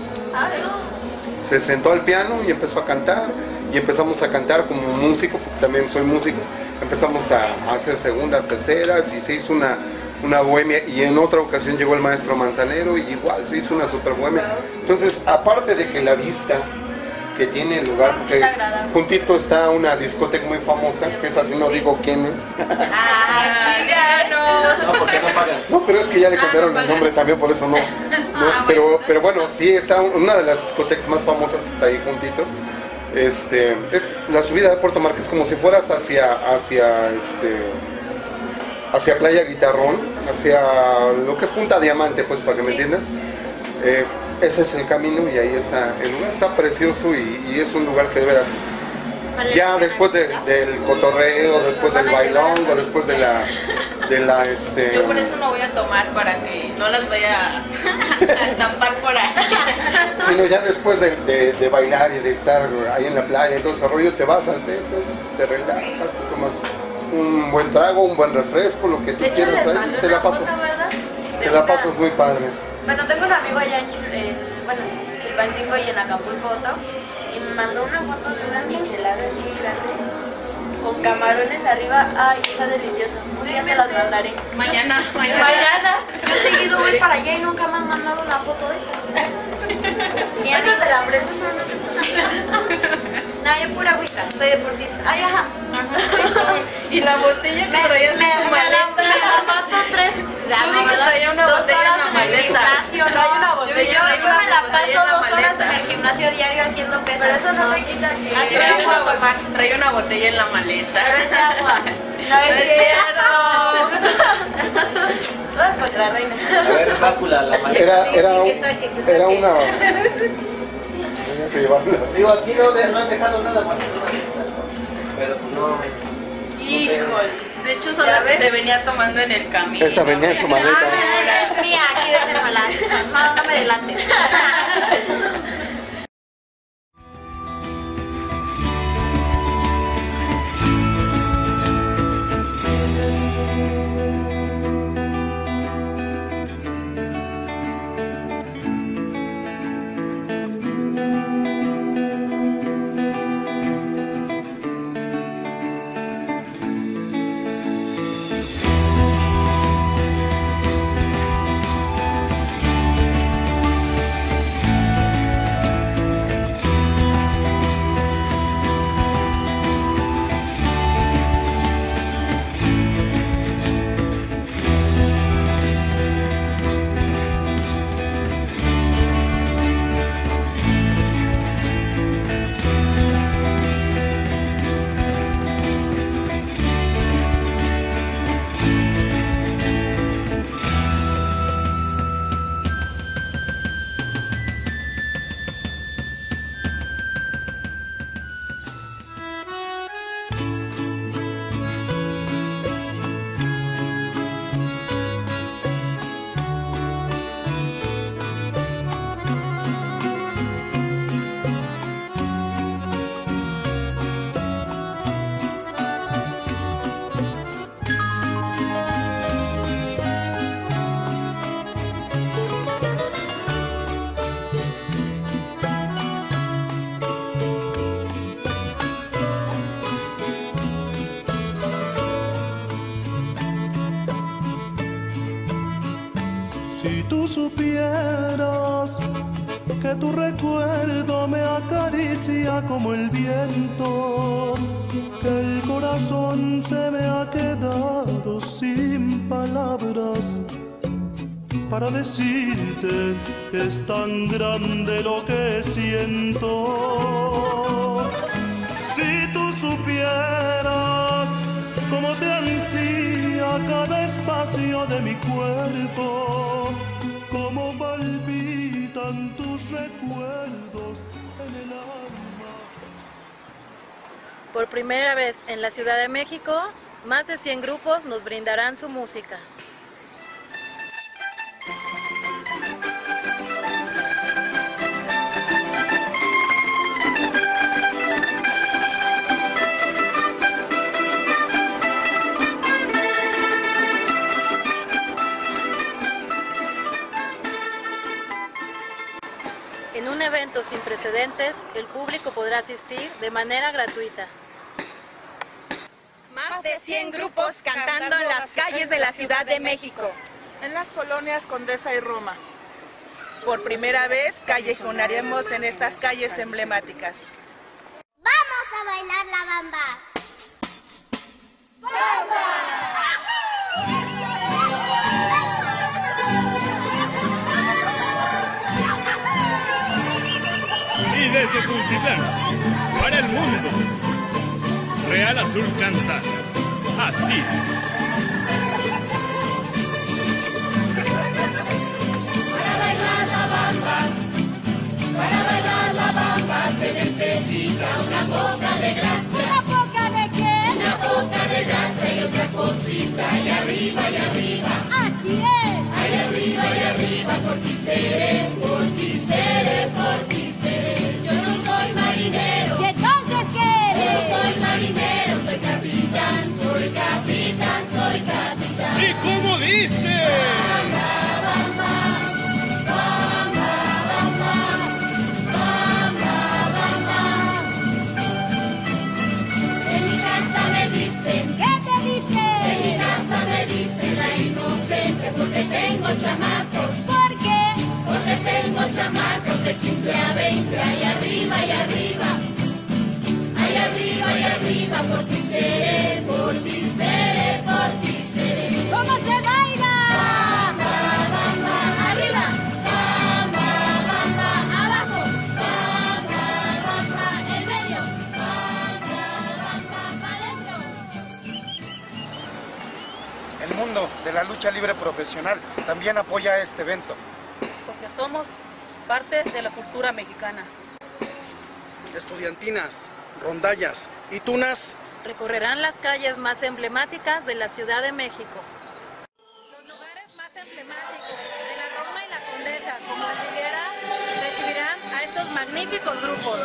se sentó al piano y empezó a cantar, y empezamos a cantar como músico, porque también soy músico, empezamos a, a hacer segundas, terceras, y se hizo una, una bohemia, y en otra ocasión llegó el maestro Manzanero, y igual se hizo una super bohemia. Entonces, aparte de que la vista que tiene el lugar, porque juntito está una discoteca muy famosa, que es así, no digo quién es. Ay, ya no. No, porque no pagan. No, pero es que ya le cambiaron el nombre también, por eso no. no pero, pero bueno, sí, está una de las discotecas más famosas, está ahí juntito. Este, la subida de Puerto Marqués, como si fueras hacia, hacia, este, hacia Playa Guitarrón, hacia lo que es Punta Diamante, pues, para que me entiendas. Eh, ese es el camino y ahí está el lugar, está precioso y, y es un lugar que de veras, ya después de, del cotorreo, después del bailongo, después de la, de la, este... Yo por eso no voy a tomar, para que no las vaya a estampar por ahí. Sino ya después de, de, de bailar y de estar ahí en la playa y todo ese rollo, te vas al té, pues, te relajas, te tomas un buen trago, un buen refresco, lo que tú quieras ahí, te la pasas, te la pasas muy padre. Bueno, tengo un amigo allá en, Chil en bueno, en Chilpancingo y en Acapulco otro, y me mandó una foto de una michelada así grande, con camarones arriba. Ay, está delicioso. Un día se las mandaré. Mañana, mañana. Mañana. Yo he seguido voy para allá y nunca me han mandado una foto de esas. Ni a mí de la presa, no, no. No, yo pura agüita, soy deportista. Ay, ajá. Y la botella que traías en tu maleta. Me la mato tres. Yo vi que traía una botella en la maleta. No, yo me la paso dos horas en el gimnasio diario haciendo pesas. Pero eso no me quita que... Así me la puedo tomar. Traía una botella en la maleta. Pero es de agua. No es cierto. Todas contra la reina. A ver, báscula, la maleta. Era, era, Sí, sí, que saque, que saque. era una... Se llevaron. Digo, aquí no, no han dejado nada más que una lista, pero pues no... Híjole. De hecho, solo se venía tomando en el camino. Esta venía en su maleta. Ah, es mía, aquí déjenmela. No, no me delante. Si tú supieras que tu recuerdo me acaricia como el viento, que el corazón se me ha quedado sin palabras para decirte que es tan grande lo que siento. Si tú supieras cómo te ansía cada espacio de mi cuerpo, cómo palpitan tus recuerdos en el alma. Por primera vez en la Ciudad de México, más de cien grupos nos brindarán su música. antecedentes, el público podrá asistir de manera gratuita. Más de cien grupos cantando en las calles de la Ciudad de México. En las colonias Condesa y Roma. Por primera vez callejonaremos en estas calles emblemáticas. ¡Vamos a bailar la bamba! ¡Bamba! Y desde Tultitlán, para el mundo, Real Azul canta así. Para bailar la bamba, para bailar la bamba se necesita una poca de gracia. ¿Una poca de qué? Una poca de gracia y otra cosita, y arriba, y arriba. Así es. Ahí arriba, y arriba, por ti seré, por ti seré, por ti seré. Yo no soy marinero. ¿Y entonces qué eres? Yo no soy marinero, soy capitán, soy capitán, soy capitán. ¿Y cómo dice? Bamba, bamba, bamba, bamba, bamba, bamba. En mi casa me dicen, ¿qué te dicen? En mi casa me dicen la inocente porque tengo chamacos. ¿Por qué? Porque tengo chamacos de quince a veinte, ahí arriba, y arriba. Ahí arriba, y arriba, por ti seré, por ti seré, por ti seré. ¿Cómo se baila? Bamba, bamba, arriba. Bamba, bamba, abajo. Bamba, bamba, en medio. Bamba, bamba, para adentro. El mundo de la lucha libre profesional también apoya este evento. Porque somos parte de la cultura mexicana. Estudiantinas, rondallas y tunas recorrerán las calles más emblemáticas de la Ciudad de México. Los lugares más emblemáticos de la Roma y la Condesa, como la Ribera, recibirán a estos magníficos grupos.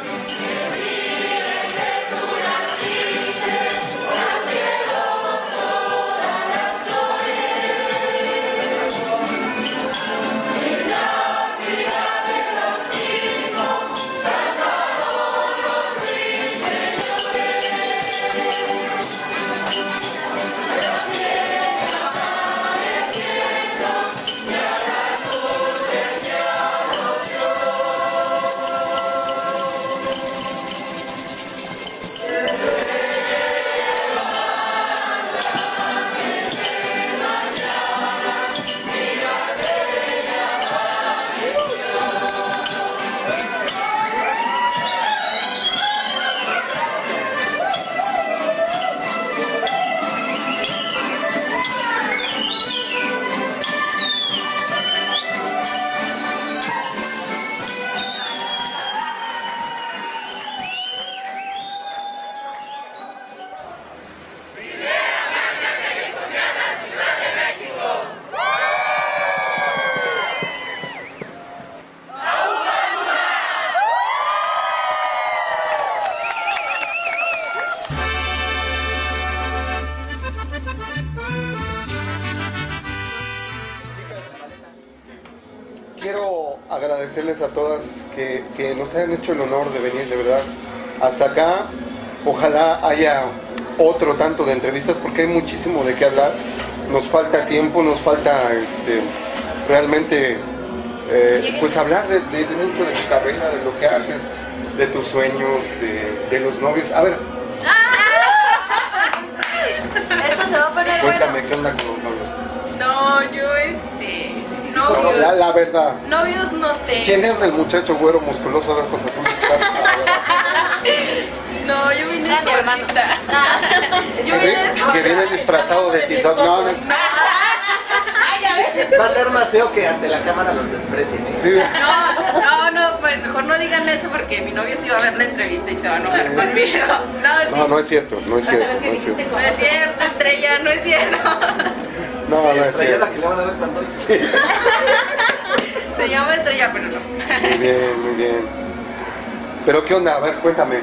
Quiero agradecerles a todas que, que nos hayan hecho el honor de venir, de verdad, hasta acá. Ojalá haya otro tanto de entrevistas porque hay muchísimo de qué hablar. Nos falta tiempo, nos falta este, realmente eh, pues hablar de, de, de mucho de tu carrera, de lo que haces, de tus sueños, de, de los novios. A ver, Esto se va a poner cuéntame, bueno. ¿qué onda con los novios? No, yo este... Novios. No, la, la verdad. Novios no tengo. ¿Quién es el muchacho güero musculoso de ojos azules? Estás- No, yo vine solita. Yo que, vine vi- sola. que viene disfrazado de tizón. No, no, es- Va a ser más feo que ante la cámara los desprecien. ¿eh? sí. No, no, no, pues mejor no digan eso porque mi novio sí va a ver la entrevista y se va a enojar conmigo. No, sí. No, no es cierto, no es cierto, no es cierto. No es cierto, Estrella, no es cierto. No, no es Traía la cierto. que le van a dar cuando... Sí. Se llama Estrella, pero no. Muy bien, muy bien. Pero ¿qué onda? A ver, cuéntame.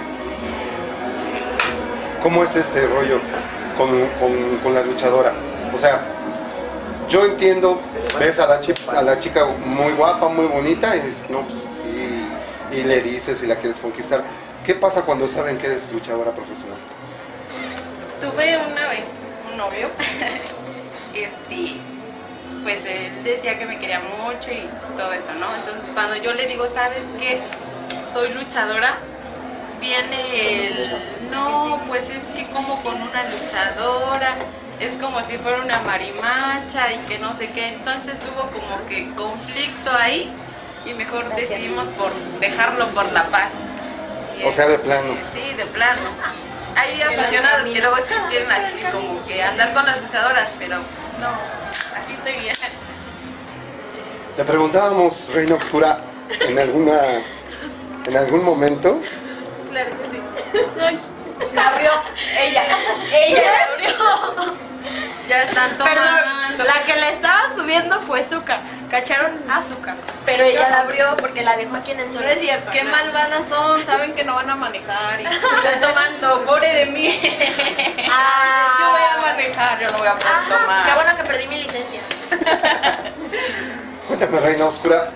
¿Cómo es este rollo con, con, con la luchadora? O sea, yo entiendo, ves a la, chi- a la chica muy guapa, muy bonita, y dices, no, pues sí, y le dices y la quieres conquistar. ¿Qué pasa cuando saben que eres luchadora profesional? Tuve una vez un novio, este, pues él decía que me quería mucho y todo eso, ¿no? Entonces cuando yo le digo, ¿sabes qué? Soy luchadora, viene el, no, pues es que como con una luchadora, es como si fuera una marimacha y que no sé qué. Entonces hubo como que conflicto ahí y mejor decidimos por dejarlo por la paz. Y o sea, de plano. Sí, de plano. Hay aficionados que luego sí tienen así que como que andar con las luchadoras, pero no, así estoy bien. Te preguntábamos, Reina Oscura, en alguna, en algún momento. Claro que sí. Ay, la abrió ella, ella la abrió. Ya están tomando. Perdón, la que la estaba subiendo fue Zuka. Cacharon a Zuka. Pero ella la abrió porque la dejó aquí en el sol. No es cierto. Qué malvadas son, saben que no van a manejar y están tomando, pobre de mí. Ah. Yo voy a manejar, yo no voy a poder Ajá, tomar. qué bueno que perdí mi licencia. Cuéntame, Reina Oscura,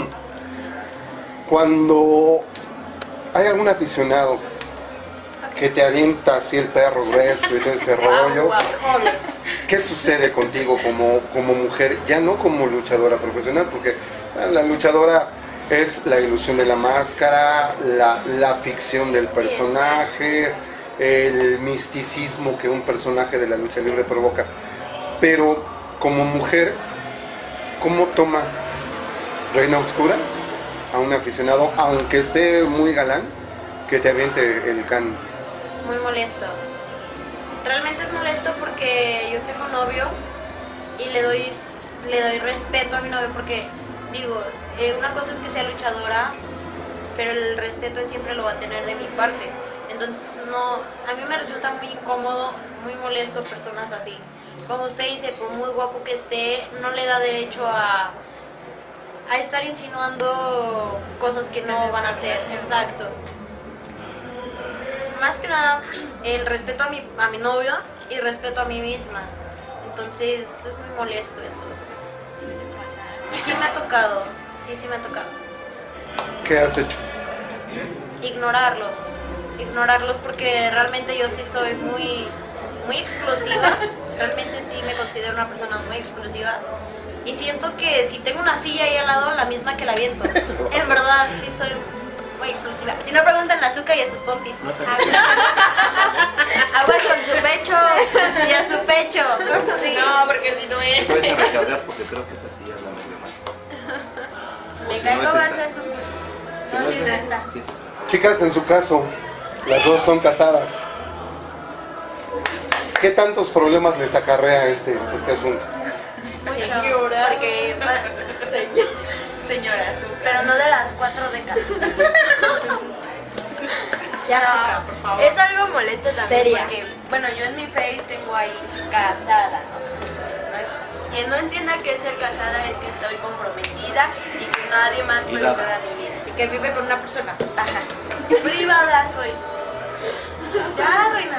cuando hay algún aficionado que te avienta así el perro grueso y todo ese rollo, ¿qué sucede contigo como, como mujer? Ya no como luchadora profesional, porque la luchadora es la ilusión de la máscara, la, la ficción del personaje, el misticismo que un personaje de la lucha libre provoca. Pero como mujer, ¿cómo toma Reina Oscura a un aficionado, aunque esté muy galán, que te aviente el can? Muy molesto. Realmente es molesto porque yo tengo novio y le doy, le doy respeto a mi novio porque, digo, eh, una cosa es que sea luchadora, pero el respeto él siempre lo va a tener de mi parte. Entonces, no, a mí me resulta muy incómodo, muy molesto personas así. Como usted dice, por muy guapo que esté, no le da derecho a, a estar insinuando cosas que no van a hacer. Exacto. Más que nada, el respeto a mi, a mi novio y respeto a mí misma. Entonces, es muy molesto eso. Sí me pasa. Y sí me ha tocado, sí, sí me ha tocado. ¿Qué has hecho? Ignorarlos. Ignorarlos porque realmente yo sí soy muy, muy explosiva. Realmente sí me considero una persona muy explosiva. Y siento que si tengo una silla ahí al lado, la misma que la viento. En verdad, sí soy muy explosiva. Si no, preguntan a Zuka y a sus pompis. Aguas con su pecho y a su pecho. Sí. No, porque si no es. Puedes a recargar porque creo que esa silla es la medio mal. Si me caigo va a ser su. No, sí es esta. Chicas, en su caso, las dos son casadas. ¿Qué tantos problemas les acarrea este, este asunto? Mucho, porque señora, señora, pero no de las cuatro décadas. Ya, no, por favor. Es algo molesto también. Seria. Porque, bueno, yo en mi face tengo ahí casada, ¿no? Que no entienda que ser casada es que estoy comprometida y que nadie más puede entrar a mi vida. Y que vive con una persona. Ajá. Privada soy. Ya, reina.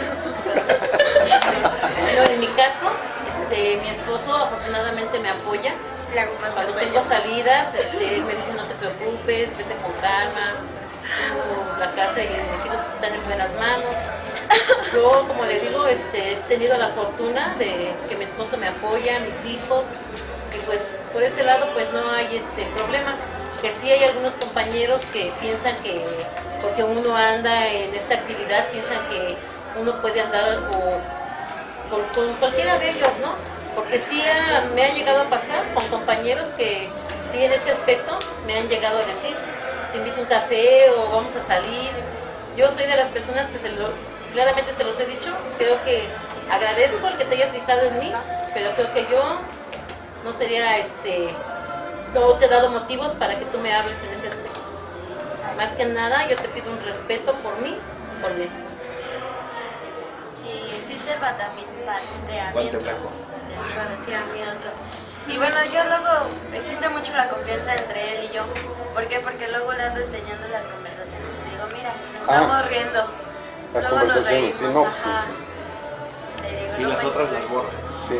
Bueno, en mi caso, este, mi esposo afortunadamente me apoya. Le hago más Cuando tengo salidas, este, él me dice no te preocupes, vete con calma. La casa y mis hijos pues, están en buenas manos. Yo, como le digo, este, he tenido la fortuna de que mi esposo me apoya, mis hijos, y pues por ese lado pues no hay este problema. Que sí hay algunos compañeros que piensan que porque uno anda en esta actividad, piensan que uno puede andar o con, con cualquiera de ellos, ¿no? Porque sí ha, me ha llegado a pasar con compañeros que sí en ese aspecto me han llegado a decir, te invito a un café o vamos a salir. Yo soy de las personas que se lo, claramente se los he dicho, creo que agradezco el que te hayas fijado en mí, pero creo que yo no sería, este, no te he dado motivos para que tú me hables en ese aspecto. Más que nada yo te pido un respeto por mí, por mi esposo. Sí, existe el bateamiento. Nosotros. Y bueno, yo luego, existe mucho la confianza entre él y yo. ¿Por qué? Porque luego le ando enseñando las conversaciones y digo, mira, nos Ah. estamos riendo. Las Luego conversaciones, nos sí, reímos, no, sí, ajá. Le digo, Y no las manches, otras güey. las borra. Sí.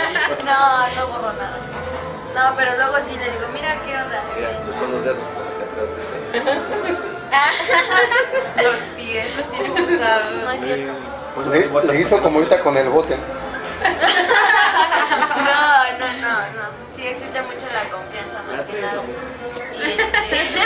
No, no borro nada. No, pero luego sí le digo, mira, ¿qué onda? Mira, estos son los dedos por acá atrás. atrás de Los pies los tiene usados. No es cierto. Pues Le, le hizo como ahorita con el bote. No, no, no, no. Sí existe mucho la confianza más que nada. Y este.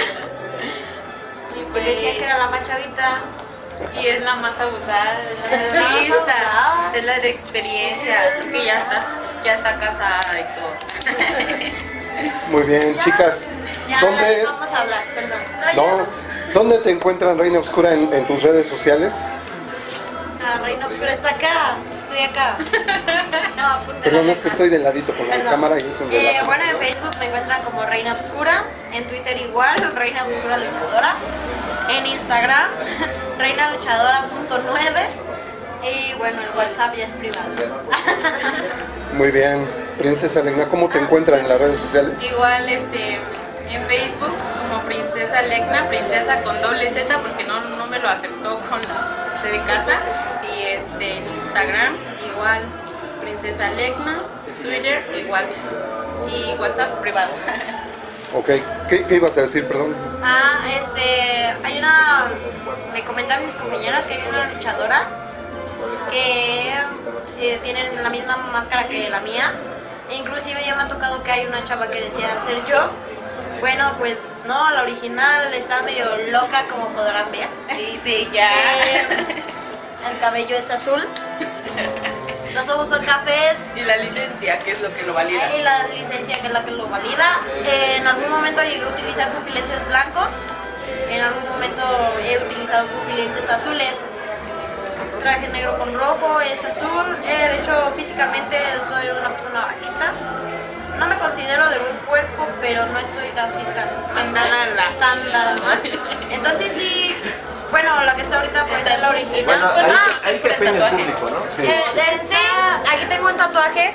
Y pues decía que era la más chavita. Y es la más abusada, es la Es de la más vista, abusada. es la de experiencia, porque ya estás, ya está casada y todo. Muy bien, chicas. Ya ¿Dónde, vamos a hablar, perdón. no, ¿dónde te encuentran, Reina Oscura, en, en tus redes sociales? Ah, Reina Oscura está acá, estoy acá. No, apúntale. Perdón, es que estoy de ladito con la Perdón. cámara y es un Eh, relajo. bueno, en Facebook me encuentran como Reina Obscura, en Twitter igual, Reina Obscura Luchadora, en Instagram, reina luchadora punto nueve y bueno, el WhatsApp ya es privado. Muy bien. Princesa Legna, ¿cómo te encuentran en las redes sociales? Igual este en Facebook como Princesa Legna, princesa con doble Z porque no, no me lo aceptó con la C de casa. Y este en Instagram igual Princesa Legna, Twitter igual y WhatsApp privado. Ok, ¿qué, qué ibas a decir, perdón? Ah, este, hay una, me comentan mis compañeras que hay una luchadora que eh, tienen la misma máscara que la mía. Inclusive ya me ha tocado que hay una chava que decía ser yo. Bueno, pues no, la original está medio loca, como podrán ver. Sí, sí, ya. Eh, el cabello es azul. Los ojos son cafés. Y la licencia, que es lo que lo valida. Y la licencia, que es la que lo valida. Eh, en algún momento llegué a utilizar pupilentes blancos. En algún momento he utilizado pupilentes azules. Traje negro con rojo, es azul. Eh, de hecho, físicamente soy una persona bajita. No me considero de buen cuerpo, pero no estoy tan así tan mandada la tan nada mal. Entonces sí, bueno, la que está ahorita pues es la original. Bueno, ahí, Ah, ahí que opine el público, ¿no? Sí. Eh, de- sí, aquí tengo un tatuaje.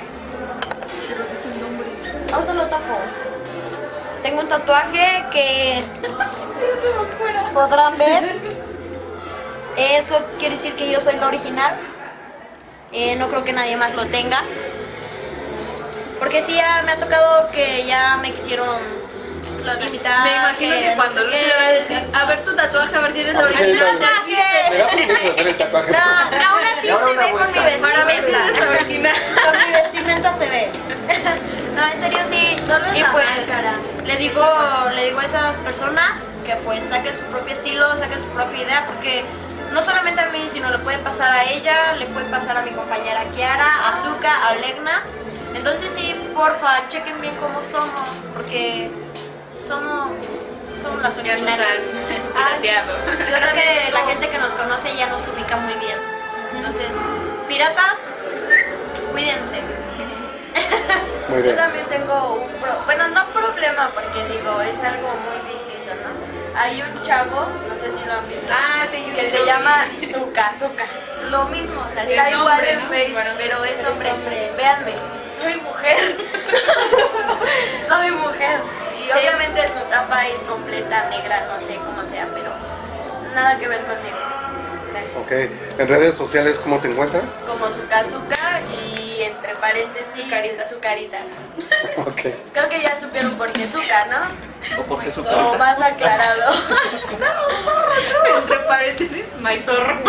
Ahorita lo tapo. Tengo un tatuaje que podrán ver. Eso quiere decir que yo soy la original. Eh, no creo que nadie más lo tenga. Porque sí, ya me ha tocado que ya me quisieron invitar. Me imagino que, no cuando sé Lucha qué. le va a decir, a ver tu tatuaje, a ver si eres la A ver si eres original. la- ¿Te viste? ¿Me da permiso de ver el tatuaje? No, aún así Ahora se una ve con mi vuelta. vestimenta. Para mí sí eres la original. Con mi vestimenta se ve. No, en serio sí. Solo es y la pues máscara. le digo, le digo a esas personas que pues saquen su propio estilo, saquen su propia idea, porque no solamente a mí, sino le puede pasar a ella, le puede pasar a mi compañera Kiara, a Zuka, a Legna. Entonces sí, porfa, chequen bien cómo somos, porque somos, somos las Ya nos originales. has Ah, sí. pirateado. Yo creo que la gente que nos conoce ya nos ubica muy bien. Entonces, piratas, cuídense. Muy Yo bien. también tengo un pro, bueno, no problema, porque digo, es algo muy distinto, ¿no? Hay un chavo, no sé si lo han visto, Ah, sí, yo que sí se lo llama vi. Zuka, Zuka. Lo mismo, o sea, Es está igual hombre, en ¿no? Facebook, Bueno, pero es es hombre. hombre. Véanme, soy mujer. Soy mujer. Y obviamente su tapa es completa negra, no sé cómo sea, pero nada que ver conmigo. Gracias. Ok, en redes sociales, ¿cómo te encuentran? Como Zuka Zuka y entre paréntesis su caritas. Ok. Creo que ya supieron por qué Zuka, ¿no? ¿O por qué su O carita? más aclarado. Entre paréntesis, maizorro.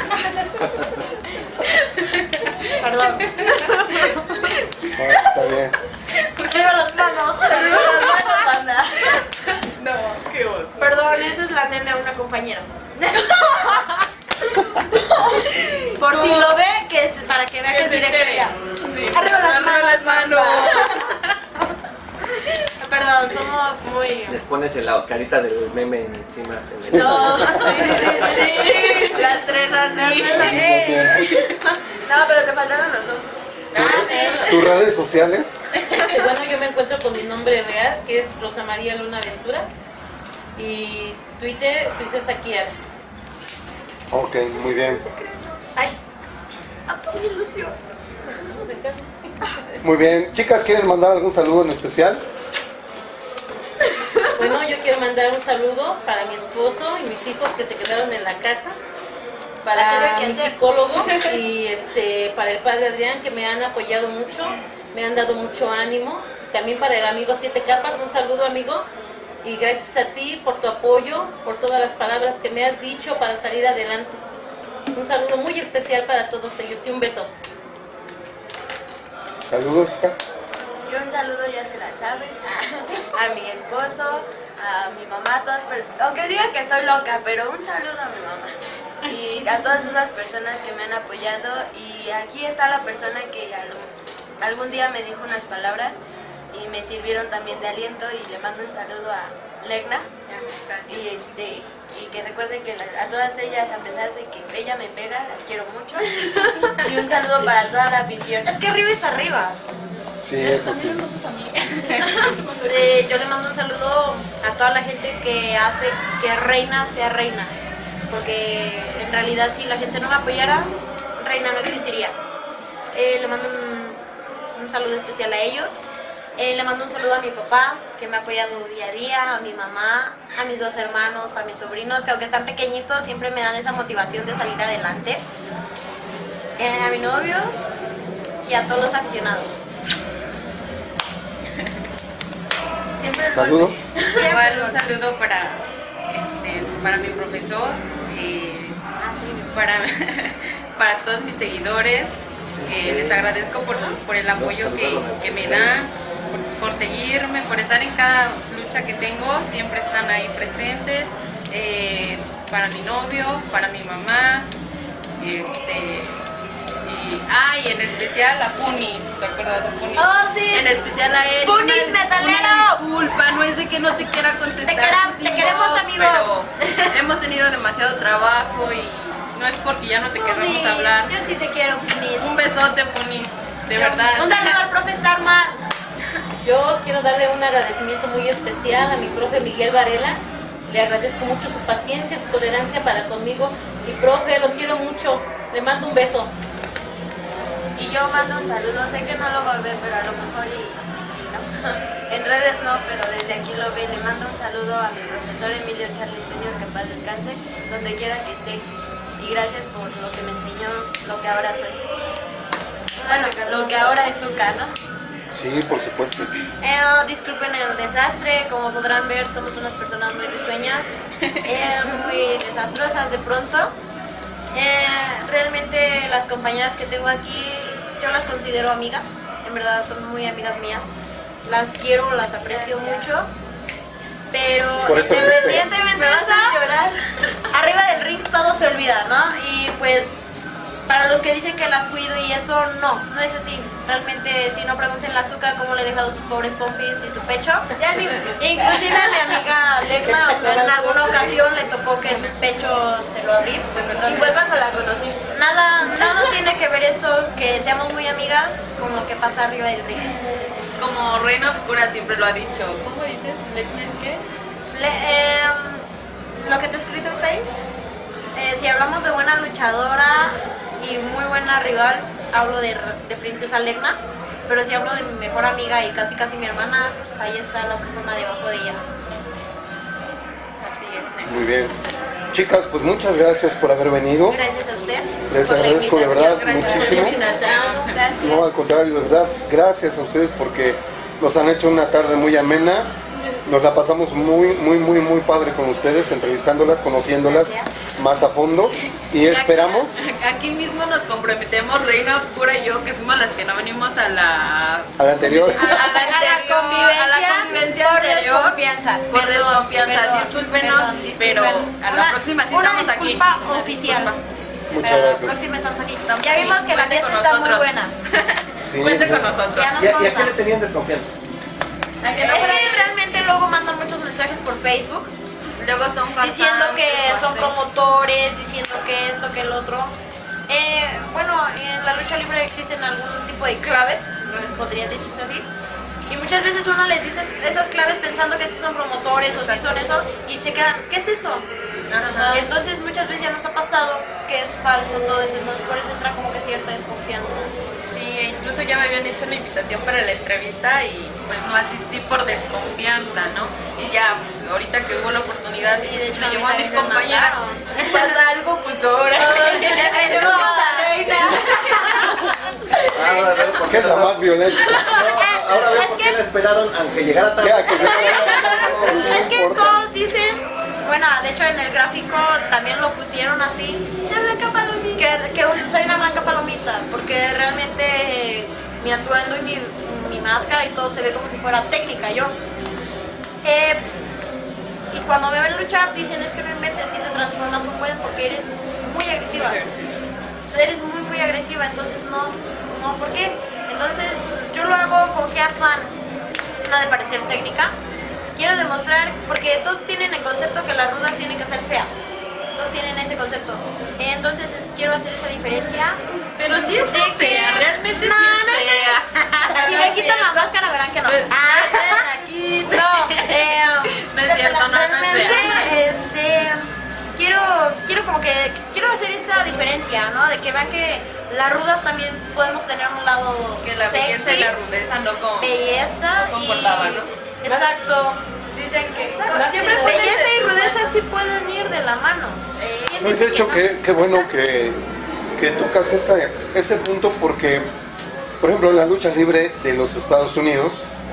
Perdón. Ah, está bien. Arriba las manos. Arriba las manos, banda. No, qué oso. Perdón, eso es la meme a una compañera. Por si lo ve, que es para que vea que es se directo entere. ya. Sí. Arriba las Arriba manos. las manos. Perdón, somos muy... Les pones la carita del meme encima. en el- No, sí, sí, sí, sí, sí. Las tres así. No, pero te faltaron los otros. Ah, sí. ¿Tus redes sociales? Este, bueno, yo me encuentro con mi nombre real, que es Rosa María Luna Ventura. Y Twitter, Princesa Kiara. Ok, muy bien. Ay, qué ilusión. Muy bien. Chicas, ¿quieren mandar algún saludo en especial? Bueno, yo quiero mandar un saludo para mi esposo y mis hijos que se quedaron en la casa, para Hacer el mi quehacer. psicólogo y este para el padre Adrián, que me han apoyado mucho, me han dado mucho ánimo. También para el amigo Siete Capas, un saludo, amigo. y gracias a ti por tu apoyo, por todas las palabras que me has dicho para salir adelante. Un saludo muy especial para todos ellos y un beso. Saludos, Chica. Y un saludo, ya se la saben, a, a mi esposo, a mi mamá, a todas, aunque digan que estoy loca, pero un saludo a mi mamá. Y a todas esas personas que me han apoyado. Y aquí está la persona que a- algún día me dijo unas palabras y me sirvieron también de aliento, y le mando un saludo a Legna. Y este y que recuerden que la- a todas ellas, a pesar de que ella me pega, las quiero mucho. Y un saludo para toda la afición. Es que arriba es arriba. Sí, eso sí. Eh, yo le mando un saludo a toda la gente que hace que Reina sea Reina, porque en realidad si la gente no me apoyara, Reina no existiría. Eh, le mando un, un saludo especial a ellos. Eh, le mando un saludo a mi papá, que me ha apoyado día a día, a mi mamá, a mis dos hermanos, a mis sobrinos, que aunque están pequeñitos siempre me dan esa motivación de salir adelante. Eh, a mi novio y a todos los aficionados. Siempre es Saludos. golpe. Igual un saludo para, este, para mi profesor, y para, para todos mis seguidores, que les agradezco por, por el apoyo que, que me dan, por, por seguirme, por estar en cada lucha que tengo, siempre están ahí presentes. Eh, para mi novio, para mi mamá, este... Y, ah, y en especial a Punis, ¿te acuerdas de Punis? Oh, sí. En especial a él. Punis, Una- metalero. una disculpa, no es de que no te quiera contestar. Te queramos, tus te queremos, inbox, amigo. Pero hemos tenido demasiado trabajo y no es porque ya no te queramos Punis, hablar. yo sí te quiero, Punis. Un besote, Punis, de Yo- verdad. Un saludo al profe Starman. Yo quiero darle un agradecimiento muy especial a mi profe Miguel Varela. Le agradezco mucho su paciencia, su tolerancia para conmigo. Y profe, lo quiero mucho. Le mando un beso. Y yo mando un saludo, sé que no lo va a ver, pero a lo mejor y, y sí, ¿no? En redes no, pero desde aquí lo ve. Le mando un saludo a mi profesor Emilio Charlie junior, que en paz descanse, donde quiera que esté. Y gracias por lo que me enseñó, lo que ahora soy. Bueno, lo que ahora es Zuka, ¿no? Sí, por supuesto. Eh, disculpen el desastre, como podrán ver somos unas personas muy risueñas, eh, muy desastrosas de pronto. Eh, realmente las compañeras que tengo aquí, yo las considero amigas, en verdad son muy amigas mías. Las quiero, las aprecio mucho, pero Por eso independientemente de eso, arriba del ring todo se olvida, ¿no? Y pues para los que dicen que las cuido y eso, no, no es así. Realmente, si no, pregunten a Azúcar cómo le he dejado sus pobres pompis y su pecho. Inclusive a mi amiga Legna en alguna ocasión le tocó que su pecho se lo abrí. Entonces, Y fue cuando la conocí. Nada, nada tiene que ver esto, que seamos muy amigas, con lo que pasa arriba del ring. Como Reina Oscura siempre lo ha dicho. ¿Cómo dices? ¿Legna es qué? Le- eh, lo que te he escrito en Face, eh, si hablamos de buena luchadora y muy buena rival, hablo de, de Princesa Legna, pero si hablo de mi mejor amiga y casi casi mi hermana, pues ahí está la persona debajo de ella. Así es. Muy bien. Chicas, pues muchas gracias por haber venido. Gracias a usted. Les por la agradezco de verdad invitación. Gracias por la muchísimo. invitación. Gracias. No, al contrario, de verdad, gracias a ustedes porque nos han hecho una tarde muy amena. Nos la pasamos muy, muy, muy, muy padre con ustedes, entrevistándolas, conociéndolas más a fondo. Y esperamos. Aquí mismo nos comprometemos, Reina Oscura y yo, que fuimos las que no venimos a la... A la anterior. A la, anterior, convivencia, a la convivencia por anterior. desconfianza. Por Perdón, desconfianza, perdón, discúlpenos, perdón, disculpen. pero a la Una- próxima sí una estamos aquí. disculpa Una oficial. disculpa. Muchas Pero gracias. la próxima estamos aquí. Estamos Ya vimos aquí. que la Cuente fiesta con está muy nosotros. buena. Sí, Cuente con muy- nosotros. Ya nos ¿Y a, y a consta. qué le tenían desconfianza? Es que realmente luego mandan muchos mensajes por Facebook Luego son farsantes, diciendo que o son así. promotores, diciendo que esto, que el otro. Eh, bueno, en la lucha libre existen algún tipo de claves, podría decirse así. Y muchas veces uno les dice esas claves pensando que sí son promotores o sí son eso y se quedan, ¿qué es eso? Ajá. Entonces muchas veces ya nos ha pasado que es falso todo eso, entonces por eso entra como que cierta desconfianza. Sí, incluso ya me habían hecho una invitación para la entrevista y pues no asistí por desconfianza, ¿no? Y ya, pues, ahorita que hubo la oportunidad, Sí, de hecho, me a mí llevo a mis también me compañeras. mandaron. Si pasa algo, pues ahora. Ahora veo por ¿Qué es la más violenta? No, ahora veo por qué la esperaron aunque llegara tarde. Sí, a que- Es que todos dicen, bueno, de hecho en el gráfico también lo pusieron así, la blanca palomita. Que, que un- soy una blanca palomita, porque realmente eh, mi atuendo y mi, mi máscara y todo se ve como si fuera técnica yo. Eh, y cuando me ven luchar dicen, es que no inventes, si te transformas un buen porque eres muy agresiva. Eres muy muy agresiva, entonces no, no, ¿por qué? Entonces yo lo hago con qué afán, no de parecer técnica. Quiero demostrar, porque todos tienen el concepto que las rudas tienen que ser feas. Todos tienen ese concepto. Entonces es- quiero hacer esa diferencia. Pero sí es de fea, realmente sí es fea. Si me quitan la máscara verán que no. Ah, aquí. No, eh, No es cierto, no, no es realmente, fea. este, quiero, quiero como que, quiero hacer esa diferencia, ¿no? De que vean que las rudas también podemos tener un lado Que la sexy, belleza y la rudeza no con- belleza no y- concordaban, ¿no? Exacto. Dicen que siempre belleza y rudeza sí pueden ir de la mano. ¿Quién No, dice de hecho, que qué, qué bueno que, que tocas esa, ese punto porque, por ejemplo, la lucha libre de los Estados Unidos,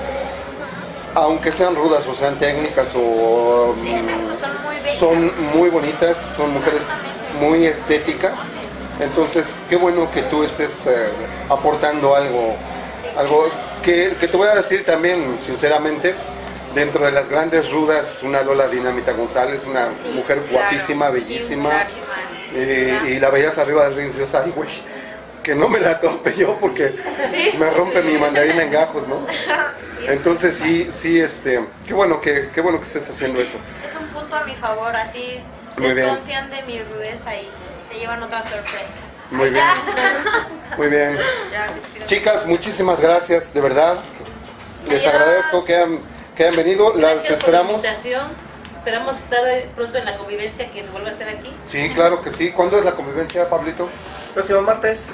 aunque sean rudas o sean técnicas o Sí, exacto, son muy bellas. son muy bonitas, son mujeres muy estéticas. Entonces, qué bueno que tú estés eh, aportando algo, algo que, que te voy a decir también, sinceramente, dentro de las grandes rudas, una Lola Dinamita González, una mujer guapísima, bellísima, eh, y la veías arriba del ring y dices, ay, güey, que no me la tope yo porque Sí. me rompe mi mandarina en gajos, ¿no? Entonces sí, sí, este, qué bueno que, qué bueno que estés haciendo eso. Es un punto a mi favor, así Muy bien. desconfían de mi rudeza y se llevan otra sorpresa. Muy bien. Muy bien. Chicas, muchísimas gracias, de verdad. Les agradezco que hayan, que hayan venido. Las Gracias esperamos. por la invitación. Esperamos estar pronto en la convivencia que se vuelva a hacer aquí. Sí, claro que sí. ¿Cuándo es la convivencia, Pablito? Próximo martes.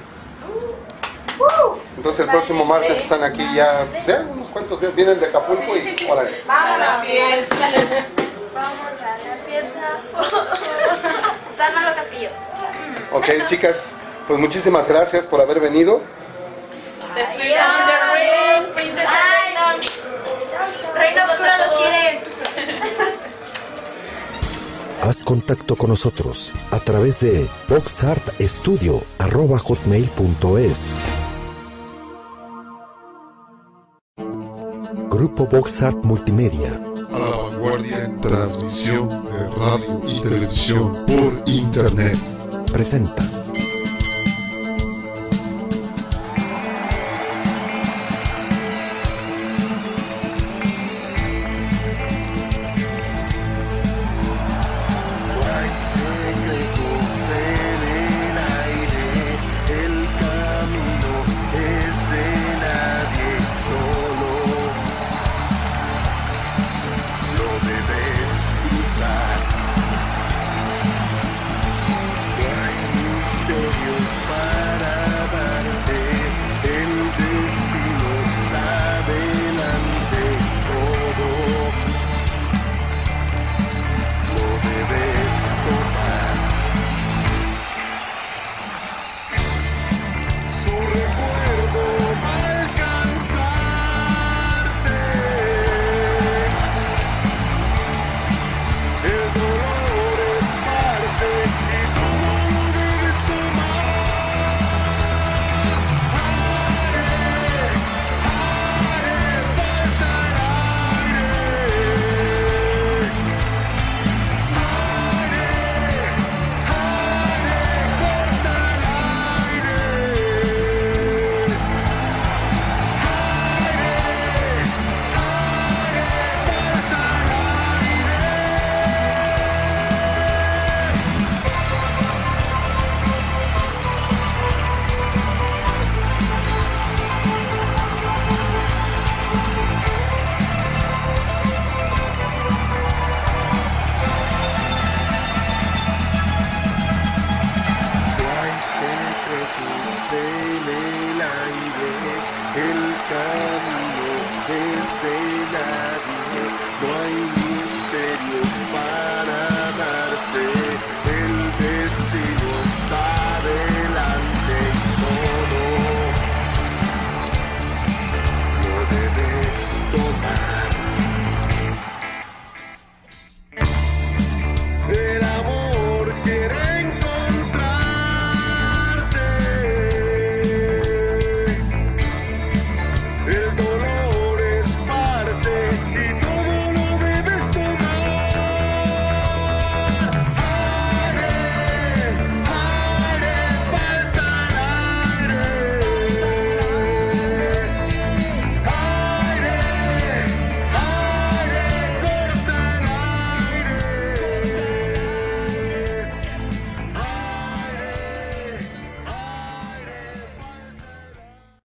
Entonces el próximo martes están aquí ya, pues, ya unos cuantos días. Vienen de Acapulco y órale. Vamos a la fiesta. Vamos a la fiesta. Están más locas que yo. Ok, chicas, pues muchísimas gracias por haber venido. Reina Oscura los quiere. Haz contacto con nosotros a través de boxartstudio arroba hotmail punto es. Grupo Boxart Multimedia. A la vanguardia en transmisión de radio y televisión por internet. Presenta